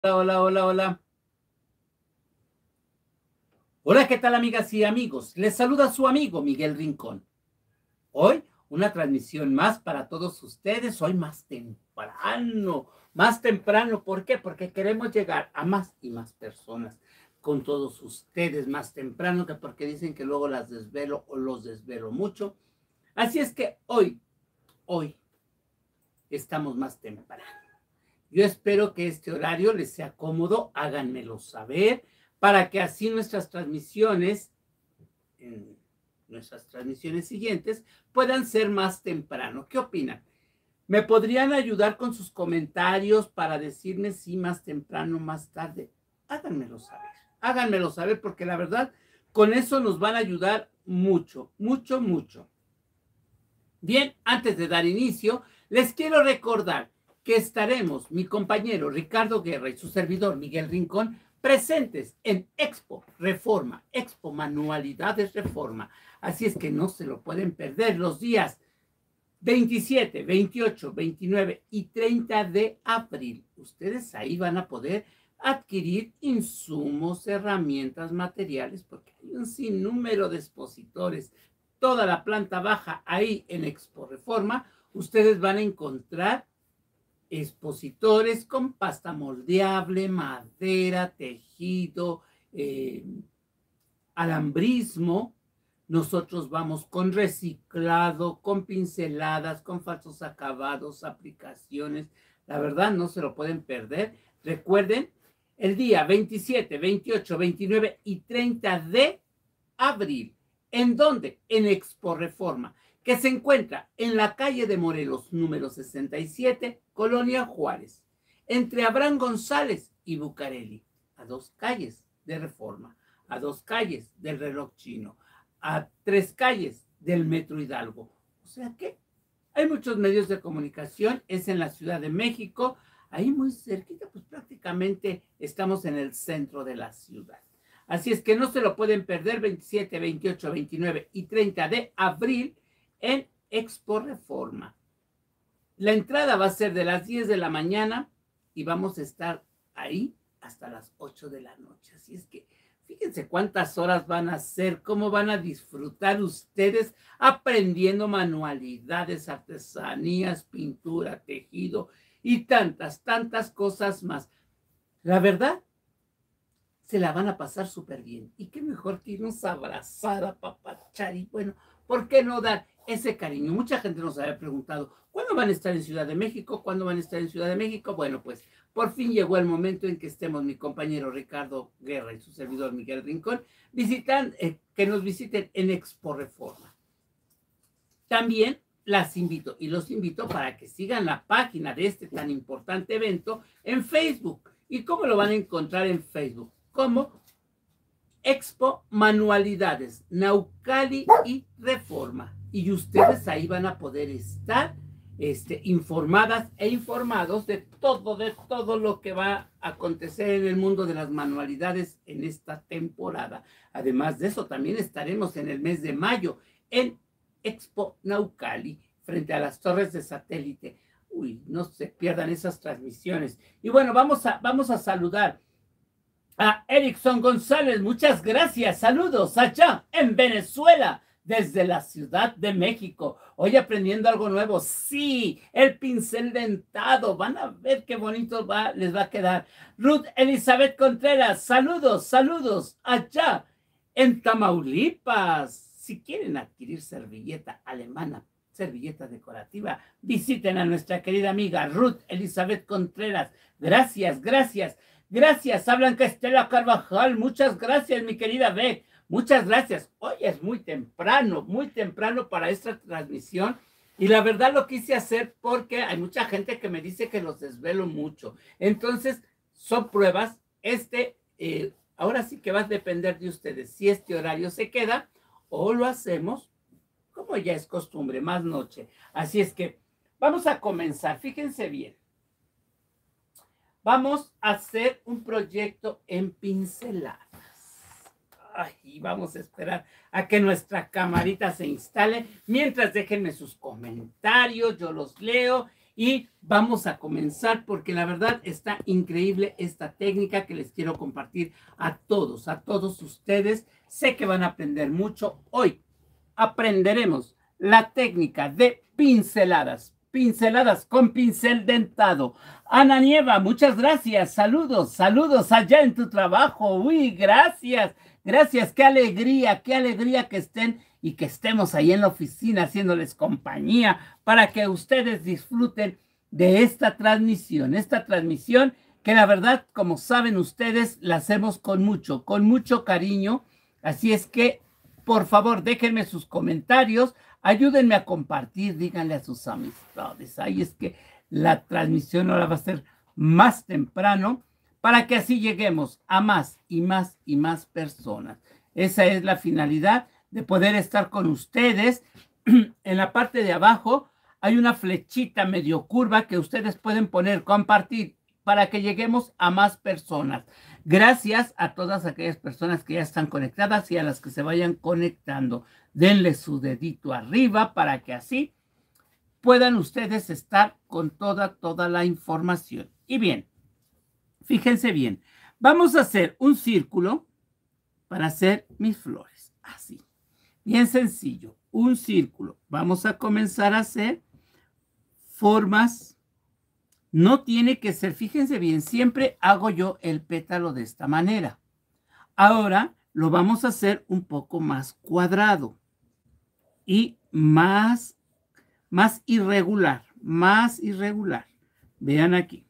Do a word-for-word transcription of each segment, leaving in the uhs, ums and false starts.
Hola, hola, hola. Hola, ¿qué tal, amigas y amigos? Les saluda su amigo Miguel Rincón. Hoy, una transmisión más para todos ustedes. Hoy más temprano, más temprano. ¿Por qué? Porque queremos llegar a más y más personas con todos ustedes más temprano, que porque dicen que luego las desvelo o los desvelo mucho. Así es que hoy, hoy, estamos más temprano. Yo espero que este horario les sea cómodo, háganmelo saber, para que así nuestras transmisiones, en nuestras transmisiones siguientes, puedan ser más temprano. ¿Qué opinan? ¿Me podrían ayudar con sus comentarios para decirme si más temprano, más tarde? Háganmelo saber, háganmelo saber, porque la verdad, con eso nos van a ayudar mucho, mucho, mucho. Bien, antes de dar inicio, les quiero recordar que estaremos, mi compañero Ricardo Guerra y su servidor Miguel Rincón, presentes en Expo Reforma, Expo Manualidades Reforma. Así es que no se lo pueden perder los días veintisiete, veintiocho, veintinueve y treinta de abril. Ustedes ahí van a poder adquirir insumos, herramientas, materiales, porque hay un sinnúmero de expositores. Toda la planta baja ahí en Expo Reforma, ustedes van a encontrar expositores con pasta moldeable, madera, tejido, eh, alambrismo. Nosotros vamos con reciclado, con pinceladas, con falsos acabados, aplicaciones. La verdad, no se lo pueden perder. Recuerden, el día veintisiete, veintiocho, veintinueve y treinta de abril. ¿En dónde? En Expo Reforma, que se encuentra en la calle de Morelos, número sesenta y siete, Colonia Juárez, entre Abraham González y Bucareli, a dos calles de Reforma, a dos calles del Reloj Chino, a tres calles del Metro Hidalgo. O sea que hay muchos medios de comunicación, es en la Ciudad de México, ahí muy cerquita, pues prácticamente estamos en el centro de la ciudad. Así es que no se lo pueden perder, veintisiete, veintiocho, veintinueve y treinta de abril en Expo Reforma. La entrada va a ser de las diez de la mañana y vamos a estar ahí hasta las ocho de la noche. Así es que fíjense cuántas horas van a ser, cómo van a disfrutar ustedes aprendiendo manualidades, artesanías, pintura, tejido y tantas, tantas cosas más. La verdad, se la van a pasar súper bien. Y qué mejor que irnos a abrazar, a papachar y bueno, ¿por qué no dar ese cariño? Mucha gente nos había preguntado, ¿cuándo van a estar en Ciudad de México? ¿Cuándo van a estar en Ciudad de México? Bueno, pues por fin llegó el momento en que estemos mi compañero Ricardo Guerra y su servidor Miguel Rincón, visitan, eh, que nos visiten en Expo Reforma. También las invito y los invito para que sigan la página de este tan importante evento en Facebook. ¿Y cómo lo van a encontrar en Facebook? Como Expo Manualidades, Naucali y Reforma. Y ustedes ahí van a poder estar este, informadas e informados de todo, de todo lo que va a acontecer en el mundo de las manualidades en esta temporada. Además de eso, también estaremos en el mes de mayo en Expo Naucali, frente a las torres de satélite. Uy, no se pierdan esas transmisiones. Y bueno, vamos a, vamos a saludar a Erickson González, muchas gracias, saludos allá en Venezuela, desde la Ciudad de México. Hoy aprendiendo algo nuevo, sí, el pincel dentado, van a ver qué bonito va, les va a quedar. Ruth Elizabeth Contreras, saludos, saludos allá en Tamaulipas. Si quieren adquirir servilleta alemana, servilleta decorativa, visiten a nuestra querida amiga Ruth Elizabeth Contreras. Gracias, gracias. Gracias, a Blanca Estela Carvajal. Muchas gracias, mi querida Beck. Muchas gracias. Hoy es muy temprano, muy temprano para esta transmisión. Y la verdad lo quise hacer porque hay mucha gente que me dice que los desvelo mucho. Entonces, son pruebas. Este, eh, ahora sí que va a depender de ustedes si este horario se queda o lo hacemos, como ya es costumbre, más noche. Así es que vamos a comenzar. Fíjense bien. Vamos a hacer un proyecto en pinceladas. Ay, vamos a esperar a que nuestra camarita se instale. Mientras déjenme sus comentarios, yo los leo y vamos a comenzar porque la verdad está increíble esta técnica que les quiero compartir a todos, a todos ustedes. Sé que van a aprender mucho. Hoy aprenderemos la técnica de pinceladas, pinceladas con pincel dentado. Ana Nieva, muchas gracias. Saludos, saludos allá en tu trabajo. Uy, gracias, gracias. Qué alegría, qué alegría que estén y que estemos ahí en la oficina haciéndoles compañía para que ustedes disfruten de esta transmisión, esta transmisión que la verdad, como saben ustedes, la hacemos con mucho, con mucho cariño. Así es que, por favor, déjenme sus comentarios, ayúdenme a compartir, díganle a sus amistades. Ahí es que la transmisión ahora va a ser más temprano para que así lleguemos a más y más y más personas. Esa es la finalidad de poder estar con ustedes. En la parte de abajo hay una flechita medio curva que ustedes pueden poner compartir para que lleguemos a más personas. Gracias a todas aquellas personas que ya están conectadas y a las que se vayan conectando. Denle su dedito arriba para que así puedan ustedes estar con toda, toda la información. Y bien, fíjense bien, vamos a hacer un círculo para hacer mis flores. Así, bien sencillo, un círculo. Vamos a comenzar a hacer formas. No tiene que ser, fíjense bien, siempre hago yo el pétalo de esta manera. Ahora lo vamos a hacer un poco más cuadrado y más, más irregular, más irregular. Vean aquí.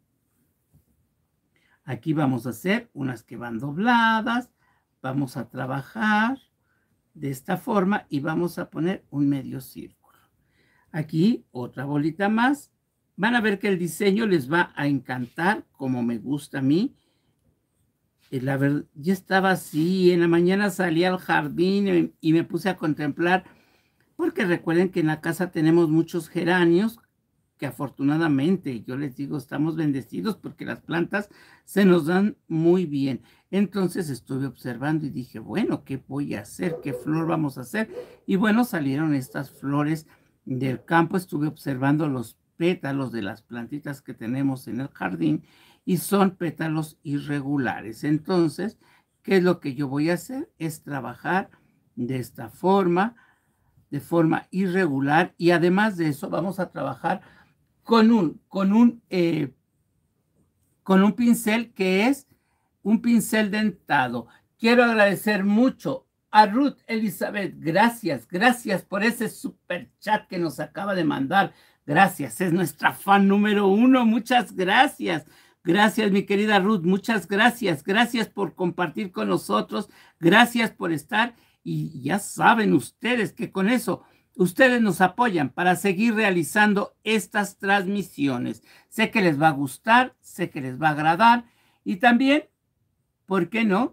Aquí vamos a hacer unas que van dobladas. Vamos a trabajar de esta forma y vamos a poner un medio círculo. Aquí otra bolita más. Van a ver que el diseño les va a encantar como me gusta a mí. La verdad, yo estaba así, en la mañana salí al jardín y me puse a contemplar, porque recuerden que en la casa tenemos muchos geranios, que afortunadamente, yo les digo, estamos bendecidos porque las plantas se nos dan muy bien. Entonces estuve observando y dije, bueno, ¿qué voy a hacer? ¿Qué flor vamos a hacer? Y bueno, salieron estas flores del campo. Estuve observando los pétalos de las plantitas que tenemos en el jardín y son pétalos irregulares. Entonces, ¿qué es lo que yo voy a hacer? Es trabajar de esta forma, de forma irregular, y además de eso vamos a trabajar con un, con un, eh, con un pincel que es un pincel dentado. Quiero agradecer mucho a Ruth Elizabeth. Gracias, gracias por ese super chat que nos acaba de mandar. Gracias, es nuestra fan número uno. Muchas gracias. Gracias, mi querida Ruth. Muchas gracias. Gracias por compartir con nosotros. Gracias por estar. Y ya saben ustedes que con eso ustedes nos apoyan para seguir realizando estas transmisiones. Sé que les va a gustar, sé que les va a agradar y también, ¿por qué no?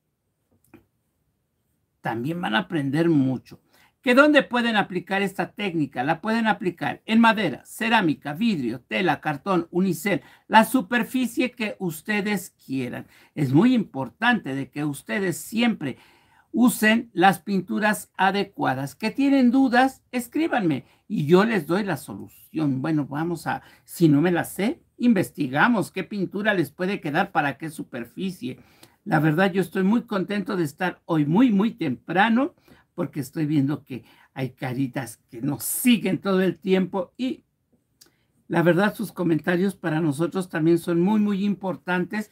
También van a aprender mucho. ¿Que dónde pueden aplicar esta técnica? La pueden aplicar en madera, cerámica, vidrio, tela, cartón, unicel, la superficie que ustedes quieran. Es muy importante de que ustedes siempre usen las pinturas adecuadas. ¿Que tienen dudas? Escríbanme y yo les doy la solución. Bueno, vamos a, si no me la sé, investigamos qué pintura les puede quedar para qué superficie. La verdad, yo estoy muy contento de estar hoy muy, muy temprano porque estoy viendo que hay caritas que nos siguen todo el tiempo y la verdad, sus comentarios para nosotros también son muy, muy importantes.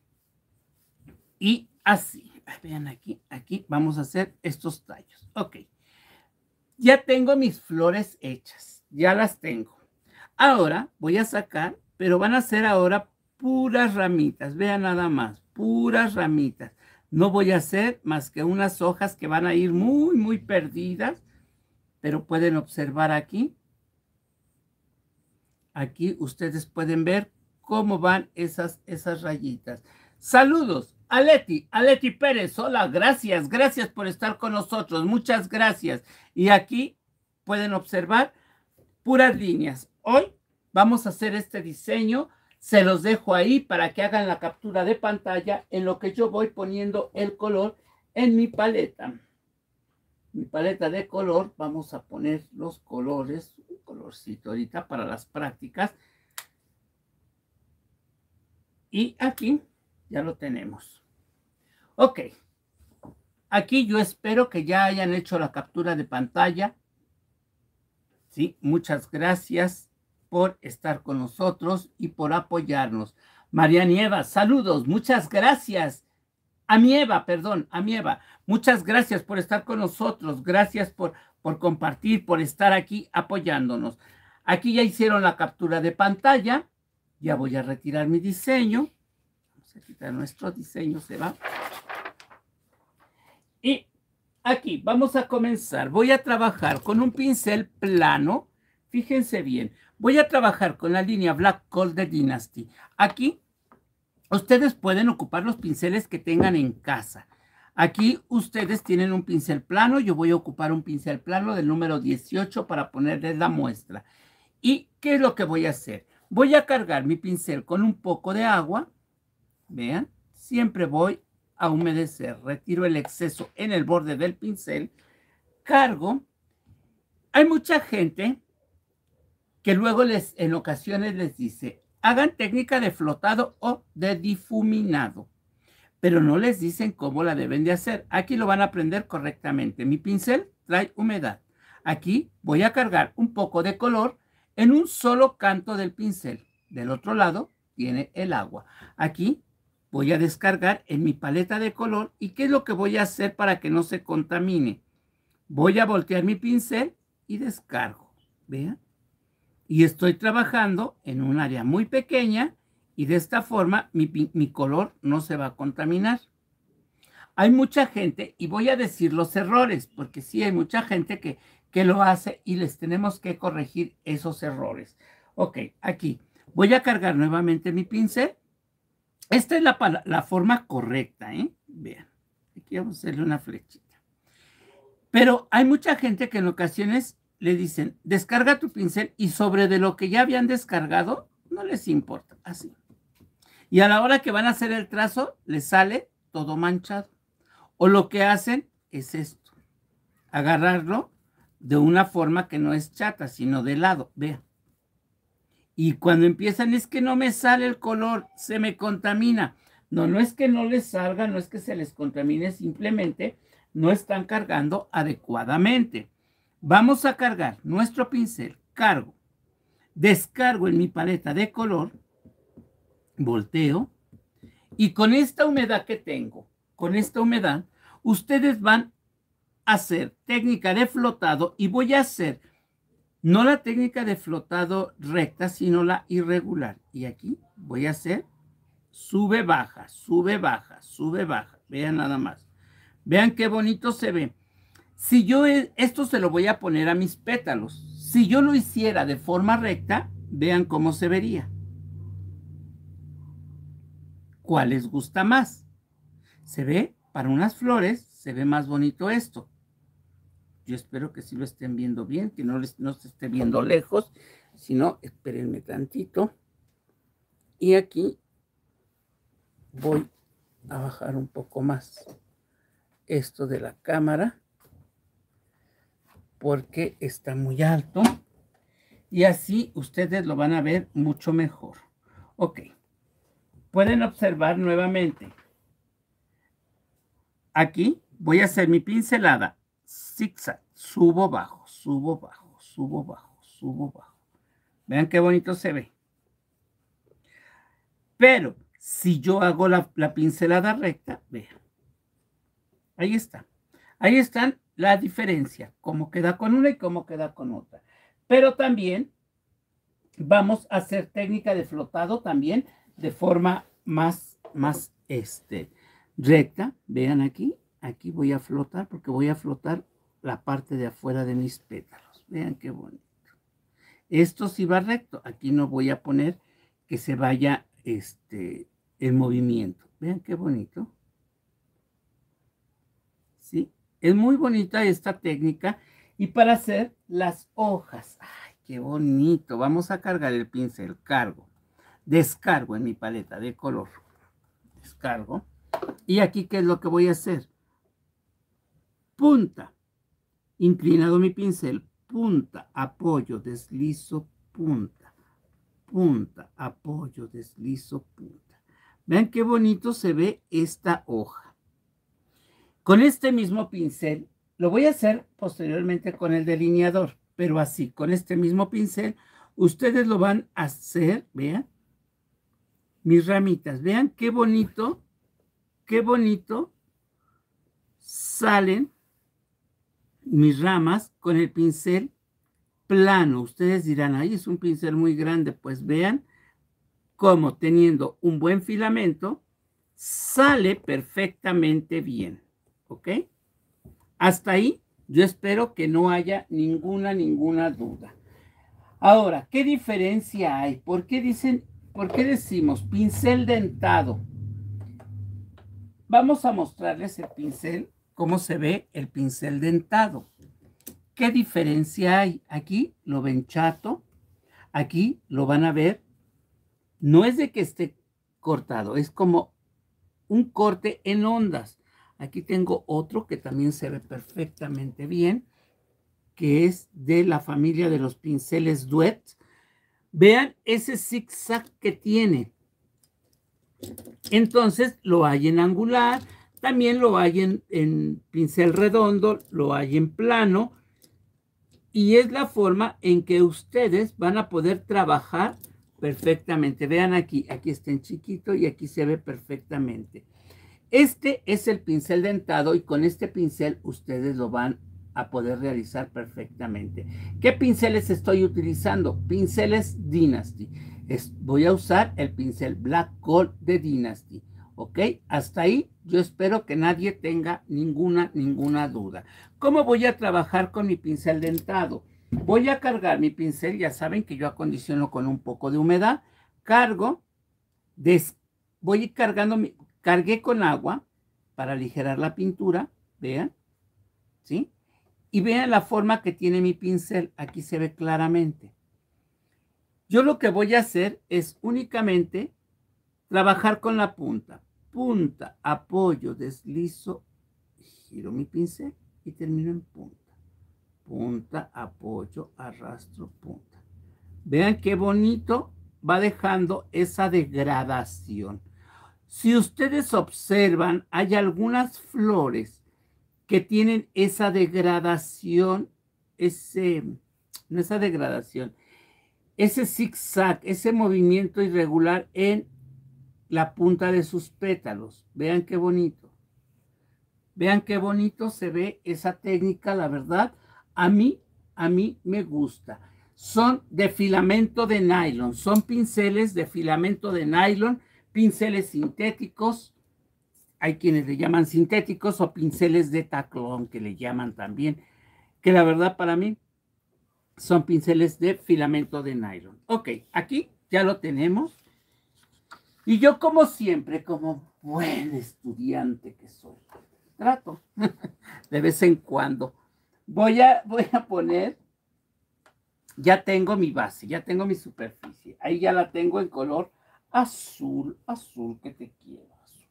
Y así. Vean aquí, aquí vamos a hacer estos tallos. Ok. Ya tengo mis flores hechas. Ya las tengo. Ahora voy a sacar, pero van a ser ahora puras ramitas. Vean nada más, puras ramitas. No voy a hacer más que unas hojas que van a ir muy, muy perdidas. Pero pueden observar aquí. Aquí ustedes pueden ver cómo van esas, esas rayitas. Saludos. Aleti, Aleti Pérez, hola, gracias, gracias por estar con nosotros, muchas gracias. Y aquí pueden observar puras líneas. Hoy vamos a hacer este diseño, se los dejo ahí para que hagan la captura de pantalla en lo que yo voy poniendo el color en mi paleta. Mi paleta de color, vamos a poner los colores, un color colorcito ahorita para las prácticas. Y aquí ya lo tenemos. Ok. Aquí yo espero que ya hayan hecho la captura de pantalla. Sí, muchas gracias por estar con nosotros y por apoyarnos. María Nieva, saludos, muchas gracias. A mi Eva, perdón, a mi Eva, muchas gracias por estar con nosotros. Gracias por, por compartir, por estar aquí apoyándonos. Aquí ya hicieron la captura de pantalla. Ya voy a retirar mi diseño. Vamos a quitar nuestro diseño, se va. Y aquí vamos a comenzar. Voy a trabajar con un pincel plano. Fíjense bien. Voy a trabajar con la línea Black Gold de Dynasty. Aquí ustedes pueden ocupar los pinceles que tengan en casa. Aquí ustedes tienen un pincel plano. Yo voy a ocupar un pincel plano del número dieciocho para ponerles la muestra. ¿Y qué es lo que voy a hacer? Voy a cargar mi pincel con un poco de agua. Vean, siempre voy a humedecer. Retiro el exceso en el borde del pincel. Cargo. Hay mucha gente que luego les, en ocasiones les dice, hagan técnica de flotado o de difuminado, pero no les dicen cómo la deben de hacer. Aquí lo van a aprender correctamente. Mi pincel trae humedad. Aquí voy a cargar un poco de color en un solo canto del pincel. Del otro lado tiene el agua. Aquí voy a descargar en mi paleta de color. ¿Y qué es lo que voy a hacer para que no se contamine? Voy a voltear mi pincel y descargo. Vean. Y estoy trabajando en un área muy pequeña y de esta forma mi, mi color no se va a contaminar. Hay mucha gente, y voy a decir los errores, porque sí hay mucha gente que, que lo hace y les tenemos que corregir esos errores. Ok, aquí voy a cargar nuevamente mi pincel. Esta es la, la forma correcta, ¿eh? Vean, aquí vamos a hacerle una flechita. Pero hay mucha gente que en ocasiones le dicen, descarga tu pincel y sobre de lo que ya habían descargado, no les importa, así. Y a la hora que van a hacer el trazo, les sale todo manchado. O lo que hacen es esto, agarrarlo de una forma que no es chata, sino de lado, vean. Y cuando empiezan, es que no me sale el color, se me contamina. No, no es que no les salga, no es que se les contamine, simplemente no están cargando adecuadamente. Vamos a cargar nuestro pincel, cargo, descargo en mi paleta de color, volteo, y con esta humedad que tengo, con esta humedad, ustedes van a hacer técnica de flotado y voy a hacer no la técnica de flotado recta, sino la irregular. Y aquí voy a hacer sube, baja, sube, baja, sube, baja. Vean nada más. Vean qué bonito se ve. Si yo esto se lo voy a poner a mis pétalos. Si yo lo hiciera de forma recta, vean cómo se vería. ¿Cuál les gusta más? Se ve, para unas flores, se ve más bonito esto. Yo espero que sí lo estén viendo bien, que no, les, no se esté viendo lejos. Si no, espérenme tantito. Y aquí voy a bajar un poco más esto de la cámara, porque está muy alto. Y así ustedes lo van a ver mucho mejor. Ok. Pueden observar nuevamente. Aquí voy a hacer mi pincelada. Zigzag. Subo, bajo, subo, bajo, subo, bajo, subo, bajo. Vean qué bonito se ve. Pero si yo hago la, la pincelada recta, vean. Ahí está. Ahí están la diferencia. Cómo queda con una y cómo queda con otra. Pero también vamos a hacer técnica de flotado también de forma más, más este, recta. Vean aquí. Aquí voy a flotar porque voy a flotar la parte de afuera de mis pétalos. Vean qué bonito. Esto sí va recto. Aquí no voy a poner que se vaya este, el movimiento. Vean qué bonito. ¿Sí? Es muy bonita esta técnica. Y para hacer las hojas. ¡Ay, qué bonito! Vamos a cargar el pincel. Cargo. Descargo en mi paleta de color. Descargo. Y aquí, ¿qué es lo que voy a hacer? Punta. Inclinado mi pincel. punta, apoyo, deslizo, punta, punta, apoyo, deslizo, punta. Vean qué bonito se ve esta hoja. Con este mismo pincel, lo voy a hacer posteriormente con el delineador, pero así, con este mismo pincel, ustedes lo van a hacer, vean, mis ramitas, vean qué bonito, qué bonito salen mis ramas con el pincel plano. Ustedes dirán, ahí es un pincel muy grande. Pues vean cómo teniendo un buen filamento sale perfectamente bien. ¿Ok? Hasta ahí yo espero que no haya ninguna, ninguna duda. Ahora, ¿qué diferencia hay? ¿Por qué dicen, por qué decimos pincel dentado? Vamos a mostrarles el pincel, cómo se ve el pincel dentado. ¿Qué diferencia hay? Aquí lo ven chato, aquí lo van a ver. No es de que esté cortado, es como un corte en ondas. Aquí tengo otro que también se ve perfectamente bien, que es de la familia de los pinceles Duet. Vean ese zigzag que tiene. Entonces lo hay en angular, también lo hay en, en pincel redondo, lo hay en plano. Y es la forma en que ustedes van a poder trabajar perfectamente. Vean aquí, aquí está en chiquito y aquí se ve perfectamente. Este es el pincel dentado y con este pincel ustedes lo van a poder realizar perfectamente. ¿Qué pinceles estoy utilizando? Pinceles Dynasty. Es, voy a usar el pincel Black Gold de Dynasty. ¿Ok? Hasta ahí yo espero que nadie tenga ninguna, ninguna duda. ¿Cómo voy a trabajar con mi pincel dentado? Voy a cargar mi pincel, ya saben que yo acondiciono con un poco de humedad. Cargo, des, voy cargando, mi, cargué con agua para aligerar la pintura, vean, ¿sí? Y vean la forma que tiene mi pincel, aquí se ve claramente. Yo lo que voy a hacer es únicamente trabajar con la punta. Punta, apoyo, deslizo, giro mi pincel y termino en punta. Punta, apoyo, arrastro, punta. Vean qué bonito va dejando esa degradación. Si ustedes observan, hay algunas flores que tienen esa degradación, ese, no esa degradación, ese zigzag, ese movimiento irregular en la punta de sus pétalos. Vean qué bonito. Vean qué bonito se ve esa técnica, la verdad. A mí, a mí me gusta. Son de filamento de nylon. Son pinceles de filamento de nylon, pinceles sintéticos. Hay quienes le llaman sintéticos o pinceles de taclón que le llaman también. Que la verdad para mí son pinceles de filamento de nylon. Ok, aquí ya lo tenemos. Y yo como siempre, como buen estudiante que soy, trato de vez en cuando. Voy a, voy a poner, ya tengo mi base, ya tengo mi superficie. Ahí ya la tengo en color azul, azul que te quiero, azul.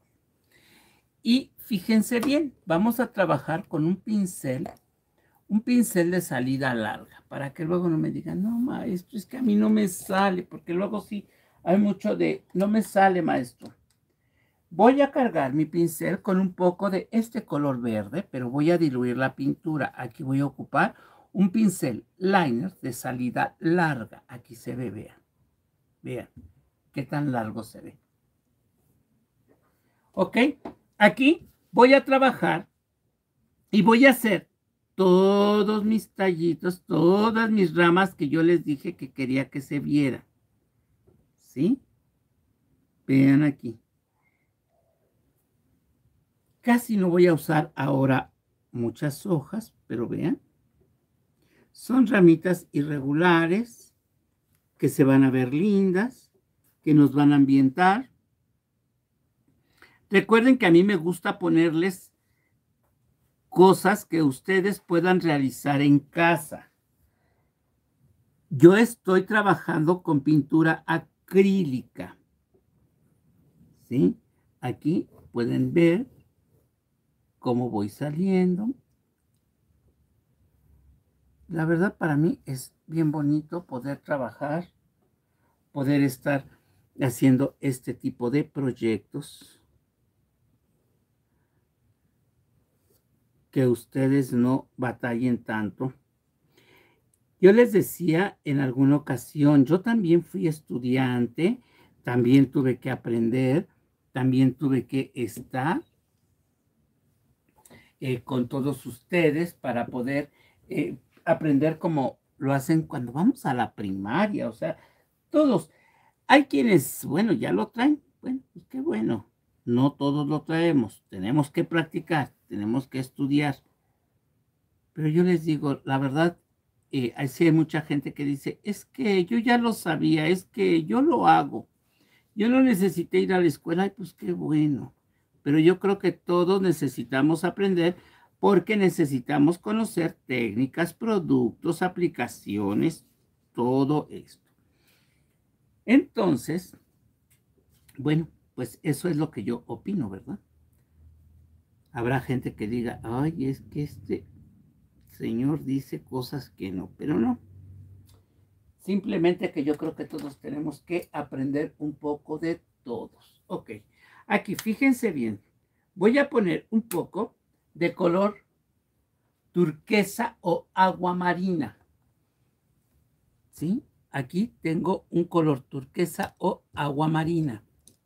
Y fíjense bien, vamos a trabajar con un pincel, un pincel de salida larga, para que luego no me digan, no, maestro, es que a mí no me sale, porque luego sí hay mucho de, no me sale, maestro. Voy a cargar mi pincel con un poco de este color verde, pero voy a diluir la pintura. Aquí voy a ocupar un pincel liner de salida larga. Aquí se ve, vean. Vean qué tan largo se ve. Ok, aquí voy a trabajar y voy a hacer todos mis tallitos, todas mis ramas que yo les dije que quería que se vieran. ¿Sí? Vean aquí. Casi no voy a usar ahora muchas hojas, pero vean. Son ramitas irregulares que se van a ver lindas, que nos van a ambientar. Recuerden que a mí me gusta ponerles cosas que ustedes puedan realizar en casa. Yo estoy trabajando con pintura acrílica. ¿Sí? Aquí pueden ver cómo voy saliendo. la verdad para mí es bien bonito poder trabajar, poder estar haciendo este tipo de proyectos que ustedes no batallen tanto. Yo les decía en alguna ocasión, yo también fui estudiante, también tuve que aprender, también tuve que estar eh, con todos ustedes para poder eh, aprender como lo hacen cuando vamos a la primaria, o sea, todos. Hay quienes, bueno, ya lo traen, bueno, pues qué bueno, no todos lo traemos, tenemos que practicar, tenemos que estudiar, pero yo les digo, la verdad, eh, hay sí hay mucha gente que dice, es que yo ya lo sabía, es que yo lo hago, yo no necesité ir a la escuela, y pues qué bueno, pero yo creo que todos necesitamos aprender porque necesitamos conocer técnicas, productos, aplicaciones, todo esto. Entonces, bueno, pues eso es lo que yo opino, ¿verdad? Habrá gente que diga, ay, es que este señor dice cosas que no, pero no. Simplemente que yo creo que todos tenemos que aprender un poco de todos. Ok, aquí fíjense bien. Voy a poner un poco de color turquesa o agua marina. ¿Sí? Aquí tengo un color turquesa o agua marina.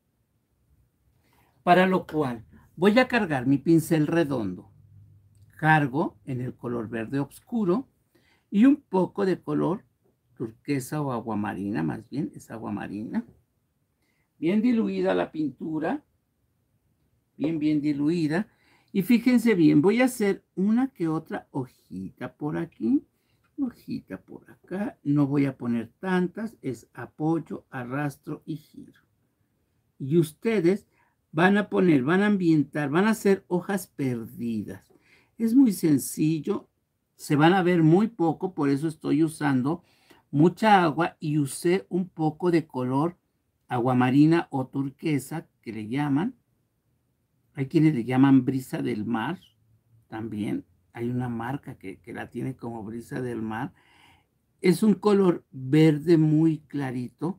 Para lo cual voy a cargar mi pincel redondo. Cargo en el color verde oscuro y un poco de color turquesa o aguamarina, más bien es aguamarina. Bien diluida la pintura, bien, bien diluida. Y fíjense bien, voy a hacer una que otra hojita por aquí, hojita por acá. No voy a poner tantas, es apoyo, arrastro y giro. Y ustedes van a poner, van a ambientar, van a hacer hojas perdidas. Es muy sencillo, se van a ver muy poco, por eso estoy usando mucha agua y usé un poco de color aguamarina o turquesa, que le llaman. Hay quienes le llaman brisa del mar, también. Hay una marca que, que la tiene como brisa del mar. Es un color verde muy clarito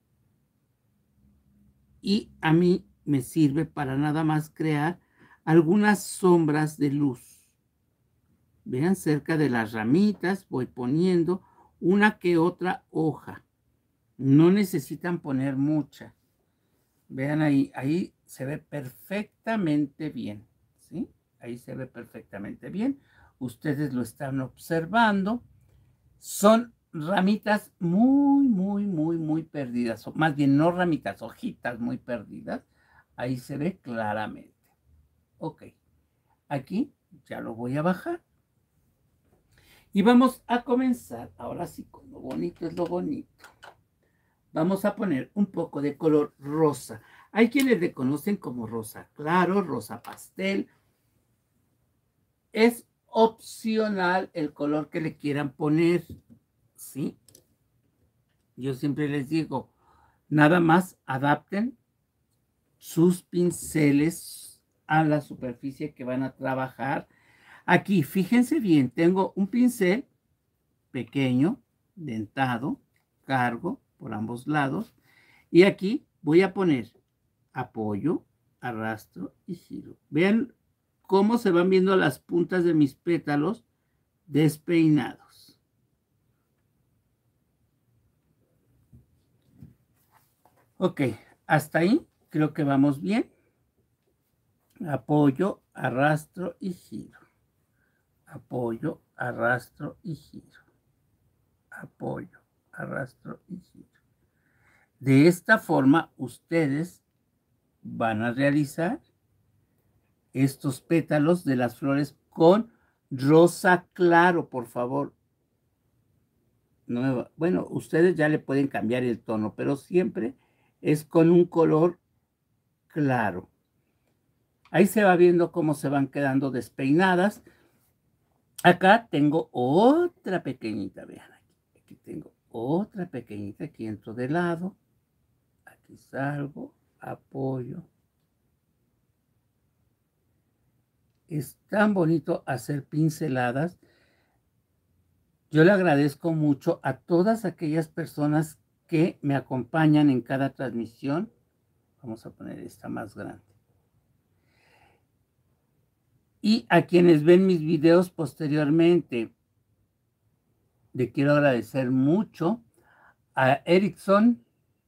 y a mí me sirve para nada más crear algunas sombras de luz. Vean, cerca de las ramitas voy poniendo una que otra hoja. No necesitan poner mucha. Vean ahí, ahí se ve perfectamente bien, ¿sí? Ahí se ve perfectamente bien. Ustedes lo están observando. Son ramitas muy, muy, muy, muy perdidas. O más bien, no ramitas, hojitas muy perdidas. Ahí se ve claramente. Ok. Aquí ya lo voy a bajar. Y vamos a comenzar. Ahora sí, con lo bonito es lo bonito. Vamos a poner un poco de color rosa. Hay quienes le conocen como rosa claro, rosa pastel. Es opcional el color que le quieran poner, ¿sí? Yo siempre les digo, nada más adapten sus pinceles a la superficie que van a trabajar. Aquí, fíjense bien, tengo un pincel pequeño, dentado, cargo por ambos lados. Y aquí voy a poner apoyo, arrastro y giro. Vean cómo se van viendo las puntas de mis pétalos despeinados. Ok, hasta ahí creo que vamos bien. Apoyo, arrastro y giro. Apoyo, arrastro y giro. Apoyo, arrastro y giro. De esta forma ustedes van a realizar estos pétalos de las flores con rosa claro, por favor. No, bueno, ustedes ya le pueden cambiar el tono, pero siempre es con un color claro. Ahí se va viendo cómo se van quedando despeinadas. Acá tengo otra pequeñita, vean aquí. Aquí tengo otra pequeñita que entro de lado. Aquí salgo, apoyo. Es tan bonito hacer pinceladas. Yo le agradezco mucho a todas aquellas personas que me acompañan en cada transmisión. Vamos a poner esta más grande. Y a quienes ven mis videos posteriormente. Le quiero agradecer mucho a Erickson,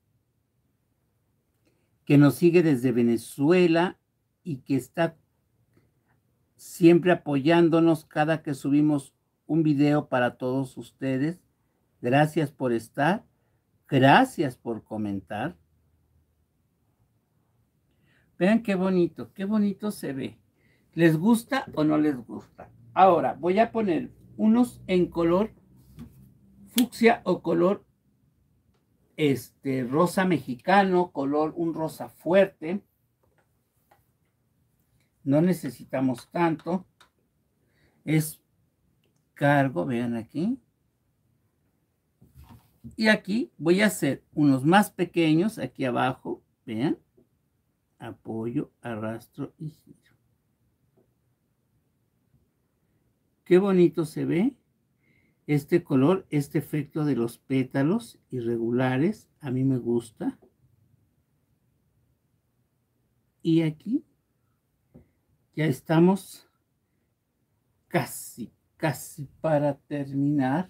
que nos sigue desde Venezuela y que está siempre apoyándonos cada que subimos un video para todos ustedes. Gracias por estar, gracias por comentar. Vean qué bonito, qué bonito se ve. ¿Les gusta o no les gusta? Ahora voy a poner unos en color fucsia o color este rosa mexicano, color un rosa fuerte. No necesitamos tanto. Es cargo, vean aquí. Y aquí voy a hacer unos más pequeños aquí abajo, vean. Apoyo, arrastro y giro. Qué bonito se ve este color, este efecto de los pétalos irregulares. A mí me gusta. Y aquí ya estamos casi, casi para terminar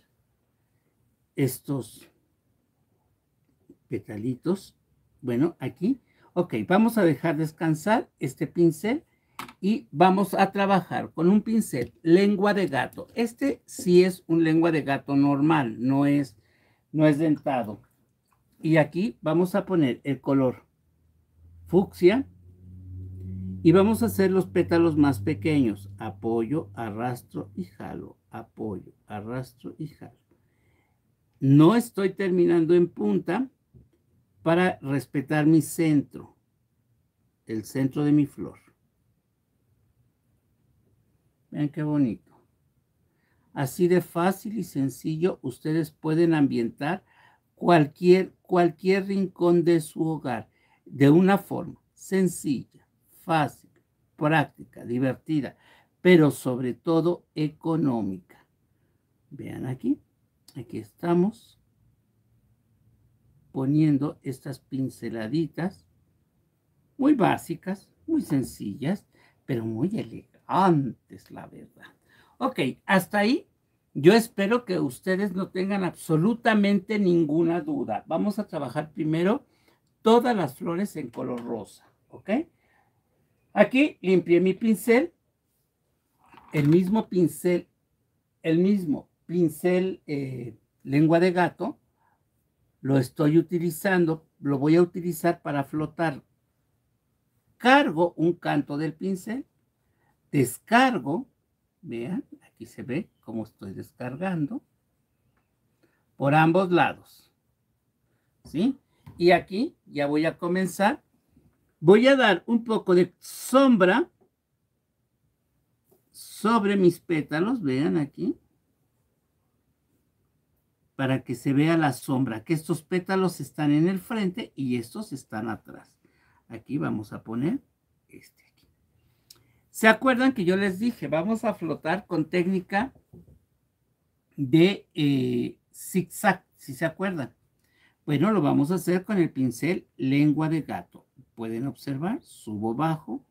estos petalitos. Bueno, aquí, ok, vamos a dejar descansar este pincel y vamos a trabajar con un pincel lengua de gato. Este sí es un lengua de gato normal, no es, no es dentado. Y aquí vamos a poner el color fucsia y vamos a hacer los pétalos más pequeños. Apoyo, arrastro y jalo. Apoyo, arrastro y jalo. No estoy terminando en punta para respetar mi centro, el centro de mi flor. Vean qué bonito. Así de fácil y sencillo, ustedes pueden ambientar cualquier, cualquier rincón de su hogar de una forma sencilla, fácil, práctica, divertida, pero sobre todo económica. Vean aquí, aquí estamos poniendo estas pinceladitas muy básicas, muy sencillas, pero muy elegantes, la verdad. Ok, hasta ahí. Yo espero que ustedes no tengan absolutamente ninguna duda. Vamos a trabajar primero todas las flores en color rosa, ¿ok? Aquí limpié mi pincel, el mismo pincel, el mismo pincel eh, lengua de gato, lo estoy utilizando, lo voy a utilizar para flotar. Cargo un canto del pincel, descargo, vean, aquí se ve cómo estoy descargando, por ambos lados, ¿sí? Y aquí ya voy a comenzar, voy a dar un poco de sombra sobre mis pétalos, vean aquí, para que se vea la sombra, que estos pétalos están en el frente y estos están atrás. Aquí vamos a poner este aquí. ¿Se acuerdan que yo les dije, vamos a flotar con técnica de eh, zigzag, si se acuerdan? Bueno, lo vamos a hacer con el pincel lengua de gato. Pueden observar, subo, bajo,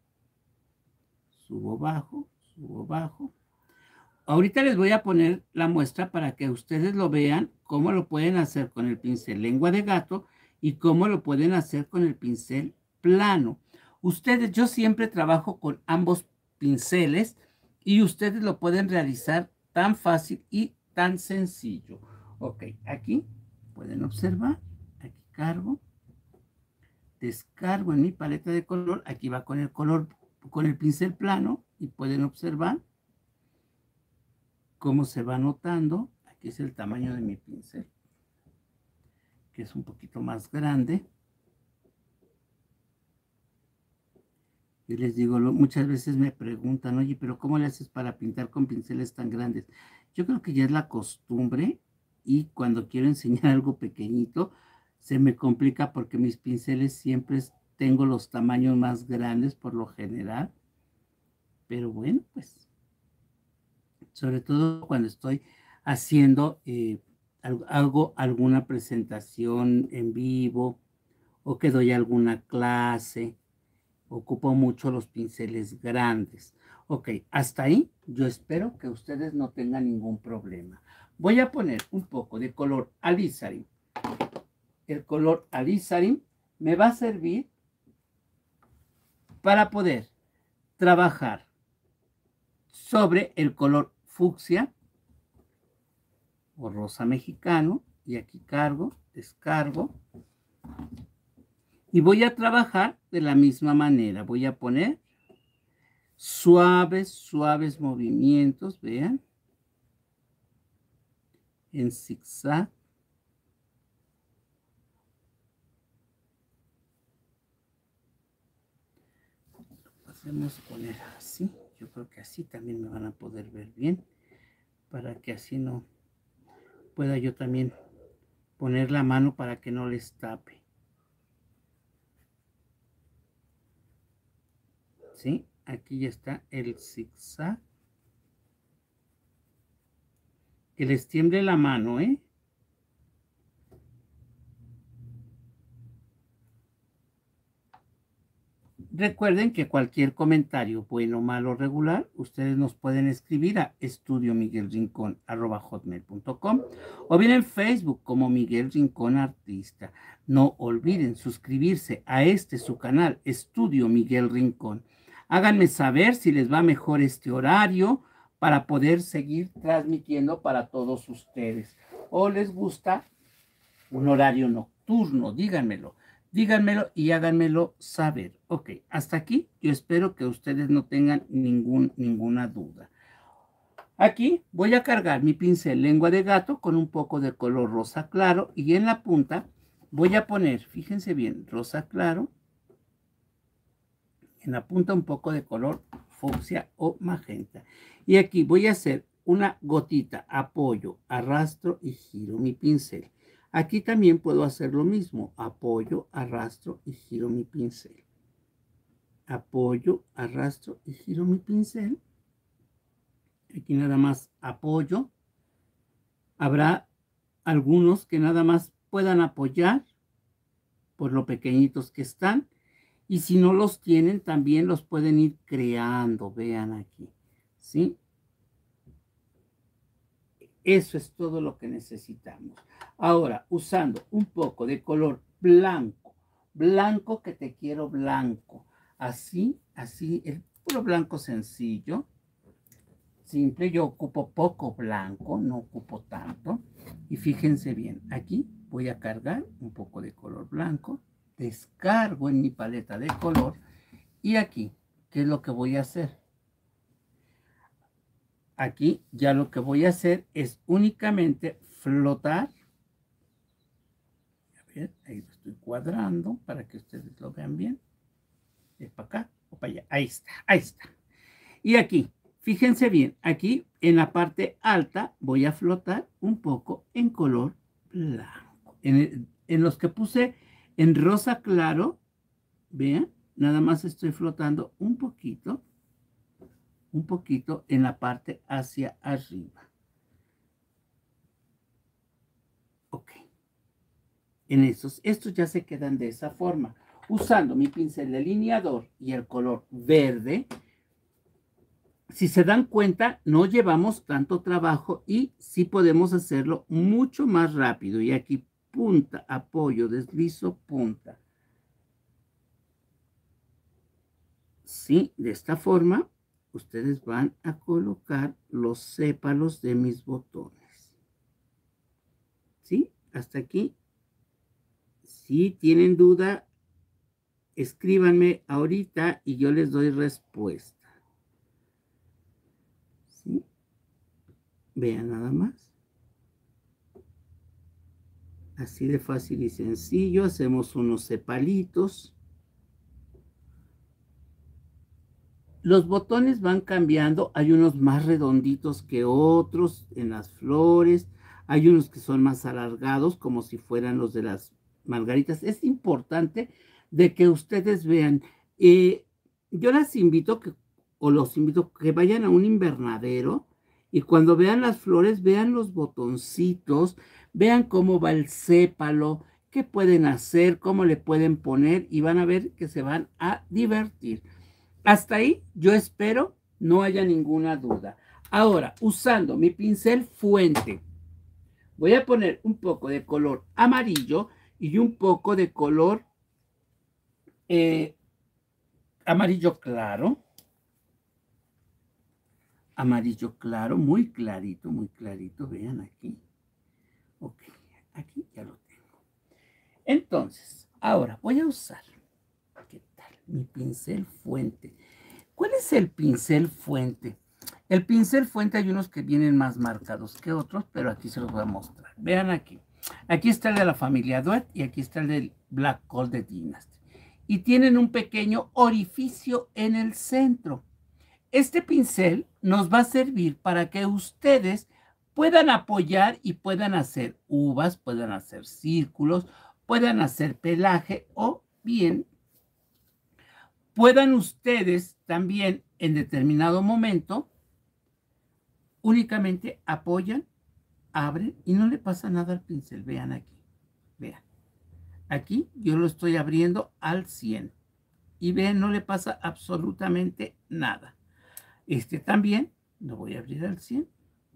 subo, bajo, subo, bajo. Ahorita les voy a poner la muestra para que ustedes lo vean, cómo lo pueden hacer con el pincel lengua de gato y cómo lo pueden hacer con el pincel plano. Ustedes, yo siempre trabajo con ambos pinceles y ustedes lo pueden realizar tan fácil y tan sencillo. Ok, aquí pueden observar, aquí cargo, descargo en mi paleta de color, aquí va con el color, con el pincel plano y pueden observar cómo se va notando. Aquí es el tamaño de mi pincel, que es un poquito más grande. Yo les digo, muchas veces me preguntan, oye, pero ¿cómo le haces para pintar con pinceles tan grandes? Yo creo que ya es la costumbre y cuando quiero enseñar algo pequeñito, se me complica porque mis pinceles siempre tengo los tamaños más grandes por lo general. Pero bueno, pues, sobre todo cuando estoy haciendo eh, algo, alguna presentación en vivo o que doy alguna clase. Ocupo mucho los pinceles grandes. Ok, hasta ahí yo espero que ustedes no tengan ningún problema. Voy a poner un poco de color alizarin. El color alizarin me va a servir para poder trabajar sobre el color fucsia o rosa mexicano. Y aquí cargo, descargo. Y voy a trabajar de la misma manera. Voy a poner suaves, suaves movimientos, vean, en zigzag. Podemos poner así. Yo creo que así también me van a poder ver bien, para que así no pueda yo también poner la mano para que no les tape. ¿Sí? Aquí ya está el zigzag. Que les tiemble la mano, ¿eh? Recuerden que cualquier comentario, bueno, malo, regular, ustedes nos pueden escribir a estudio miguel rincón arroba hotmail punto com o bien en Facebook como Miguel Rincón Artista. No olviden suscribirse a este su canal, Estudio Miguel Rincón. Háganme saber si les va mejor este horario para poder seguir transmitiendo para todos ustedes. O les gusta un horario nocturno, díganmelo. Díganmelo y háganmelo saber. Ok, hasta aquí yo espero que ustedes no tengan ningún, ninguna duda. Aquí voy a cargar mi pincel lengua de gato con un poco de color rosa claro y en la punta voy a poner, fíjense bien, rosa claro. En la punta un poco de color fucsia o magenta. Y aquí voy a hacer una gotita, apoyo, arrastro y giro mi pincel. Aquí también puedo hacer lo mismo. Apoyo, arrastro y giro mi pincel. Apoyo, arrastro y giro mi pincel. Aquí nada más apoyo. Habrá algunos que nada más puedan apoyar por lo pequeñitos que están. Y si no los tienen, también los pueden ir creando. Vean aquí. ¿Sí? Eso es todo lo que necesitamos. Ahora, usando un poco de color blanco, blanco que te quiero blanco, así, así, el puro blanco sencillo, simple, yo ocupo poco blanco, no ocupo tanto, y fíjense bien, aquí voy a cargar un poco de color blanco, descargo en mi paleta de color, y aquí, ¿qué es lo que voy a hacer? Aquí ya lo que voy a hacer es únicamente flotar. A ver, ahí lo estoy cuadrando para que ustedes lo vean bien. Es para acá o para allá. Ahí está, ahí está. Y aquí, fíjense bien, aquí en la parte alta voy a flotar un poco en color blanco. En, el, en los que puse en rosa claro, vean, nada más estoy flotando un poquito. Un poquito en la parte hacia arriba. Ok. En esos, estos ya se quedan de esa forma. Usando mi pincel delineador y el color verde, si se dan cuenta, no llevamos tanto trabajo y sí podemos hacerlo mucho más rápido. Y aquí punta, apoyo, deslizo, punta. Sí, de esta forma ustedes van a colocar los sépalos de mis botones. ¿Sí? Hasta aquí. Si tienen duda, escríbanme ahorita y yo les doy respuesta. ¿Sí? Vean nada más. Así de fácil y sencillo. Hacemos unos sepalitos. Los botones van cambiando, hay unos más redonditos que otros en las flores, hay unos que son más alargados como si fueran los de las margaritas. Es importante de que ustedes vean. Eh, yo las invito que, o los invito que vayan a un invernadero Y cuando vean las flores, vean los botoncitos, vean cómo va el sépalo, qué pueden hacer, cómo le pueden poner y van a ver que se van a divertir. Hasta ahí yo espero no haya ninguna duda. Ahora, usando mi pincel fuente, voy a poner un poco de color amarillo y un poco de color eh, amarillo claro. Amarillo claro, muy clarito, muy clarito. Vean aquí. Ok, aquí ya lo tengo. Entonces, ahora voy a usar, ¿qué tal? Mi pincel fuente. ¿Cuál es el pincel fuente? El pincel fuente hay unos que vienen más marcados que otros, pero aquí se los voy a mostrar. Vean aquí. Aquí está el de la familia Duet y aquí está el del Black Gold de Dynasty. Y tienen un pequeño orificio en el centro. Este pincel nos va a servir para que ustedes puedan apoyar y puedan hacer uvas, puedan hacer círculos, puedan hacer pelaje o bien puedan ustedes también en determinado momento únicamente apoyan, abren y no le pasa nada al pincel. Vean aquí, vean. Aquí yo lo estoy abriendo al cien y vean, no le pasa absolutamente nada. Este también lo voy a abrir al cien.